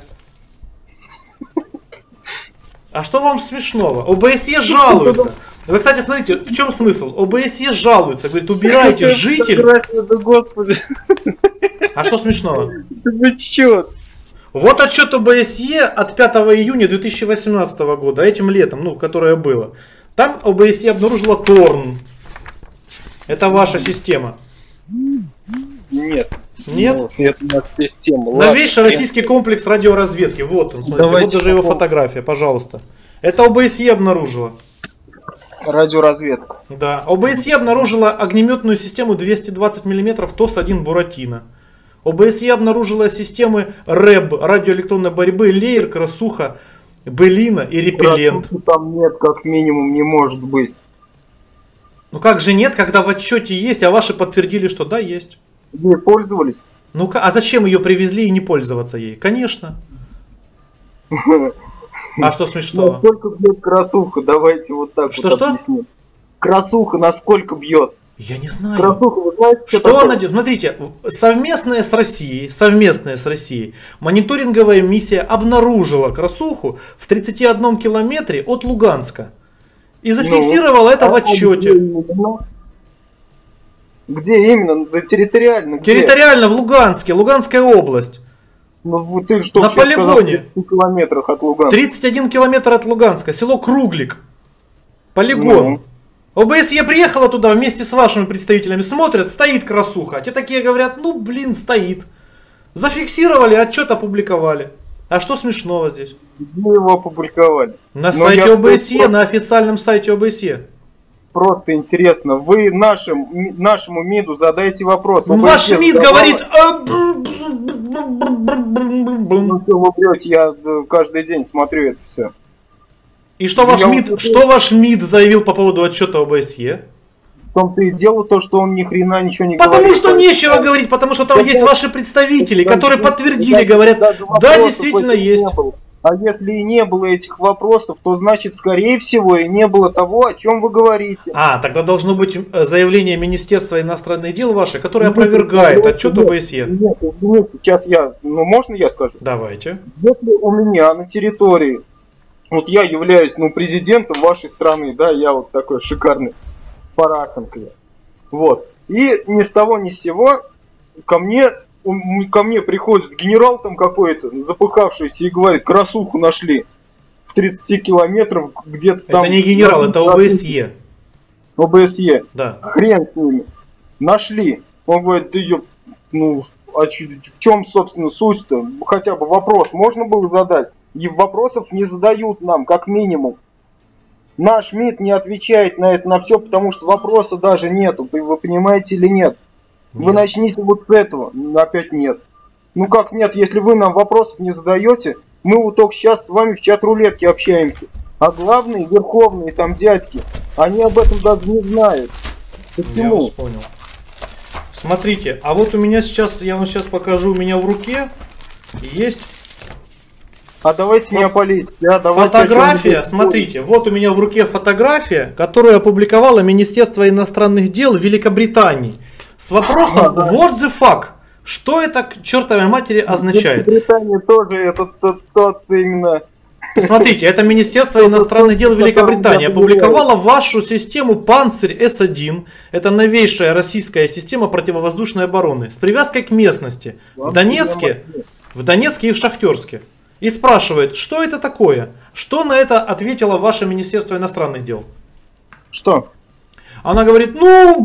А что вам смешного? ОБСЕ жалуется. Вы, кстати, смотрите, в чем смысл? ОБСЕ жалуется, говорит, убирайте житель.
Фотография, да господи.
А что смешного?
Вы чё?
Вот отчет ОБСЕ от пятого июня две тысячи восемнадцатого года, этим летом, ну, которое было. Там ОБСЕ обнаружила Торн. Это ваша система.
Нет.
Нет?
Вот, это наша система.
Новейший
Ладно,
российский комплекс радиоразведки. Вот он, смотрите,
Давайте
вот даже его
попробуем.
фотография, пожалуйста. Это ОБСЕ обнаружила.
Радиоразведка.
Да. ОБСЕ обнаружила огнеметную систему двести двадцать миллиметров ТОС один Буратино. ОБСЕ обнаружила системы РЭБ, радиоэлектронной борьбы, Леер, Красуха, Белина и Репеллент.
Красухи там нет, как минимум, не может быть.
Ну как же нет, когда в отчете есть, а ваши подтвердили, что да, есть.
Вы пользовались?
Ну а зачем ее привезли и не пользоваться ей? Конечно. А что смешного?
Насколько бьет красуха? Давайте вот так
Что,
вот
что?
объясним. Красуха насколько бьет?
Я не знаю.
Красуха, вы знаете, что,
Что
такое?
она делает? Смотрите, совместная с Россией, совместная с Россией, мониторинговая миссия обнаружила красуху в тридцати одном километре от Луганска. И зафиксировала
Ну,
это в
а
отчете.
Где именно? Где именно? Да территориально. Где?
Территориально в Луганске, Луганская область.
Ну вот ты что,
На
сейчас сказал,
полигоне.
в тридцати километрах от Луганска.
тридцать один километр от Луганска, село Круглик. Полигон.
Ну.
ОБСЕ приехала туда вместе с вашими представителями, смотрят, стоит красуха. А те такие говорят, ну блин, стоит. Зафиксировали, отчет опубликовали. А что смешного здесь?
Где его опубликовали?
На
Ну,
сайте
я
ОБСЕ,
просто-
на официальном сайте ОБСЕ.
Просто интересно, вы нашим, ми- нашему МИДу задайте вопрос.
Ваш
ОБСЕ
МИД
задавала-
говорит... «А,
Ну что вы врете, я э, каждый день смотрю это все.
И что ваш
Я
МИД,
вот-
что ваш МИД заявил по поводу отчета ОБСЕ?
В том-то и дело то, что он ни хрена ничего не
Потому
говорит.
что нечего говорить, потому что там
Даже-
есть ваши представители,
даже-
которые подтвердили,
даже-
говорят,
даже
да,
вопросов
действительно
этих не
есть.
было. А если и не было этих вопросов, то значит, скорее всего, и не было того, о чем вы говорите.
А, тогда должно быть заявление Министерства иностранных дел ваше, которое опровергает отчет ОБСЕ.
Нет, нет, сейчас я, ну можно я скажу?
Давайте.
Если у меня на территории, вот я являюсь, ну, президентом вашей страны, да, я вот такой шикарный парахонка, вот, и ни с того ни с сего ко мне... Ко мне приходит генерал там какой-то, запыхавшийся, и говорит, красуху нашли в тридцати километрах где-то там.
Это не генерал, это ОБСЕ.
ОБСЕ.
Да.
Хрен с ними. Нашли. Он говорит, да ее, ну, а в чем, собственно, суть-то? Хотя бы вопрос можно было задать. И вопросов не задают нам, как минимум. Наш МИД не отвечает на это, на все, потому что вопроса даже нету. Вы понимаете или нет? Нет. Вы начните вот с этого. Опять нет. Ну как нет, если вы нам вопросов не задаете, мы вот только сейчас с вами в чат-рулетке общаемся. А главные, верховные там дядьки, они об этом даже не знают. Почему?
Я вас понял. Смотрите, а вот у меня сейчас, я вам сейчас покажу, у меня в руке есть...
А давайте не о политике. А давайте
фотография, смотрите, вот у меня в руке фотография, которую опубликовало Министерство иностранных дел Великобритании. С вопросом what the fuck? Что это к чертовой матери означает?
Британия тоже это тот, тот именно...
Смотрите, это Министерство иностранных дел Великобритании опубликовало вашу систему Панцирь эс один. Это новейшая российская система противовоздушной обороны с привязкой к местности в Донецке, в Донецке и в Шахтерске. И спрашивает, что это такое? Что на это ответило ваше Министерство иностранных дел?
Что?
Она говорит, ну...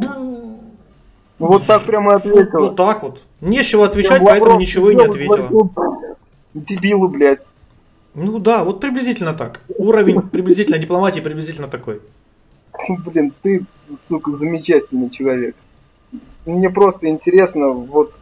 Вот так прямо и ответила.
Вот так вот. Нечего отвечать, Прям поэтому ничего и не ответила.
Дебилы, блядь.
Ну да, вот приблизительно так. Уровень приблизительно дипломатии приблизительно такой.
Блин, ты, сука, замечательный человек. Мне просто интересно, вот...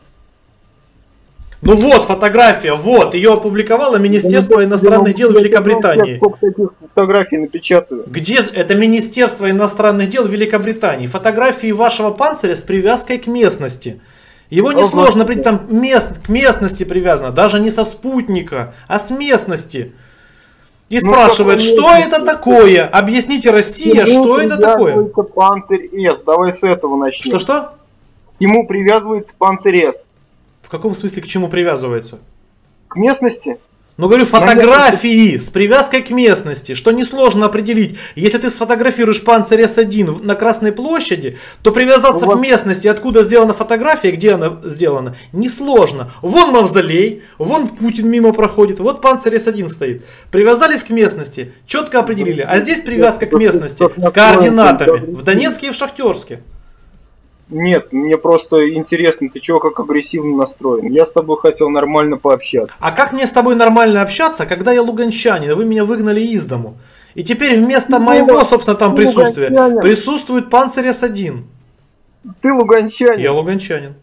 Ну вот, фотография, вот, ее опубликовало Министерство
да,
иностранных дел Великобритании.
Сколько таких фотографий напечатаю?
Где это Министерство иностранных дел Великобритании? Фотографии вашего панциря с привязкой к местности. Его несложно определить, там мест, к местности привязано, даже не со спутника, а с местности. И ну, спрашивает, что это такое? Объясните, Россия, что это такое?
Панцирь С, давай с этого начнем.
Что-что?
Ему привязывается Панцирь С.
В каком смысле к чему привязывается?
К местности.
Ну, говорю, фотографии с привязкой к местности, что несложно определить. Если ты сфотографируешь Панцирь эс один на Красной площади, то привязаться вот к местности, откуда сделана фотография, где она сделана, несложно. Вон мавзолей, вон Путин мимо проходит, вот Панцирь эс один стоит. Привязались к местности, четко определили. А здесь привязка к местности с координатами в Донецке и в Шахтерске.
Нет, мне просто интересно, ты чего как агрессивно настроен? Я с тобой хотел нормально пообщаться.
А как мне с тобой нормально общаться, когда я луганчанин, вы меня выгнали из дому? И теперь вместо ну, моего, собственно, там присутствия луганчанин. Присутствует Панцирь эс один.
Ты луганчанин?
Я луганчанин.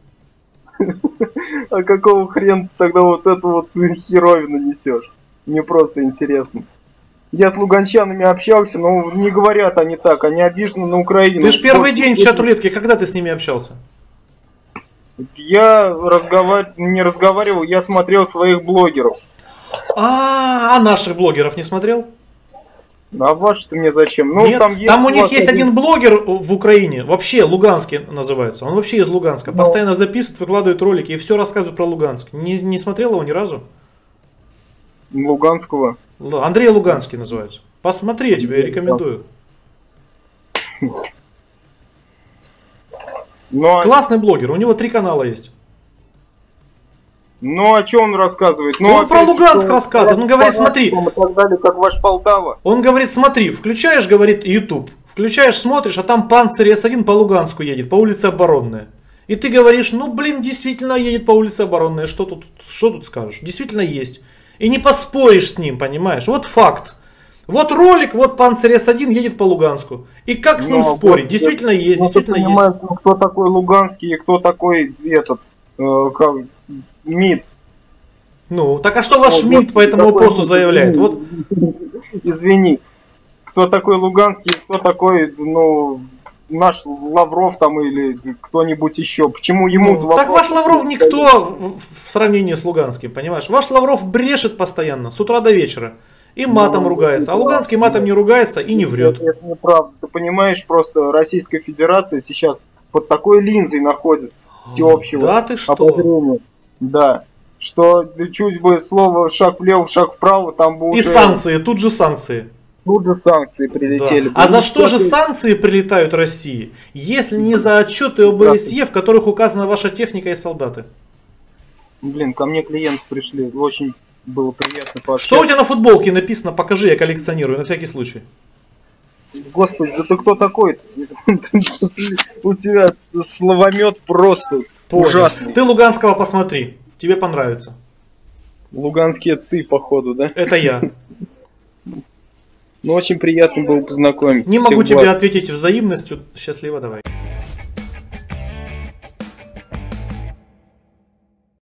А какого хрена ты тогда вот эту вот херовину несешь? Мне просто интересно. Я с луганчанами общался, но не говорят они так, они обижены на Украину.
Ты же первый день в чат-рулетке, когда ты с ними общался?
Я разговар... не разговаривал, я смотрел своих блогеров.
А, а наших блогеров не смотрел?
А ваши-то мне зачем? Ну,
Нет,
там есть
там у них есть один блогер в Украине, вообще Луганский называется, он вообще из Луганска, но... постоянно записывает, выкладывает ролики и все рассказывает про Луганск. Не, не смотрел его ни разу?
Луганского?
Андрей Луганский называется. Посмотри, я тебе рекомендую.
Но...
Классный блогер, у него три канала есть.
Ну, о чем он рассказывает? Ну,
он про Луганск что... рассказывает. Он говорит, смотри.
Так далее, как ваш Полтава.
Он говорит, смотри, включаешь, говорит, YouTube. Включаешь, смотришь, а там Панцирь эс один по Луганску едет, по улице Оборонная. И ты говоришь, ну, блин, действительно едет по улице Оборонная. Что тут, что тут скажешь? Действительно есть. И не поспоришь с ним, понимаешь? Вот факт. Вот ролик, вот Панцирь эс один едет по Луганску. И как с ним но, спорить? Вот, действительно есть, ну, действительно есть.
Ну, кто такой Луганский и кто такой этот э, как, МИД?
Ну, так а что ваш вот, МИД по этому вопросу заявляет? Вот.
Извини. Кто такой Луганский, кто такой, ну, наш Лавров там или кто-нибудь еще? Почему ему...
Ну, так ваш Лавров никто в, в сравнении с Луганским, понимаешь? Ваш Лавров брешет постоянно, с утра до вечера. И матом ну, ругается. А Луганский матом не ругается и не врет.
Это неправда. Ты понимаешь, просто Российская Федерация сейчас под такой линзой находится всеобщего
да ты что?
обозрения. Да. Что чуть бы слово шаг влево, шаг вправо, там бы уже...
И санкции, тут же санкции.
Тут же санкции прилетели.
Да. А за что же санкции прилетают России, если не за отчеты ОБСЕ, в которых указана ваша техника и солдаты?
Блин, ко мне клиенты пришли, очень было приятно пообщаться.
Что у тебя на футболке написано? Покажи, я коллекционирую, на всякий случай.
Господи, да ты кто такой? У тебя словомет просто ужасный.
Ты Луганского посмотри, тебе понравится.
Луганский это ты, походу, да?
Это я.
Ну, очень приятно было познакомиться.
Не могу тебе ответить взаимностью. Счастливо, давай.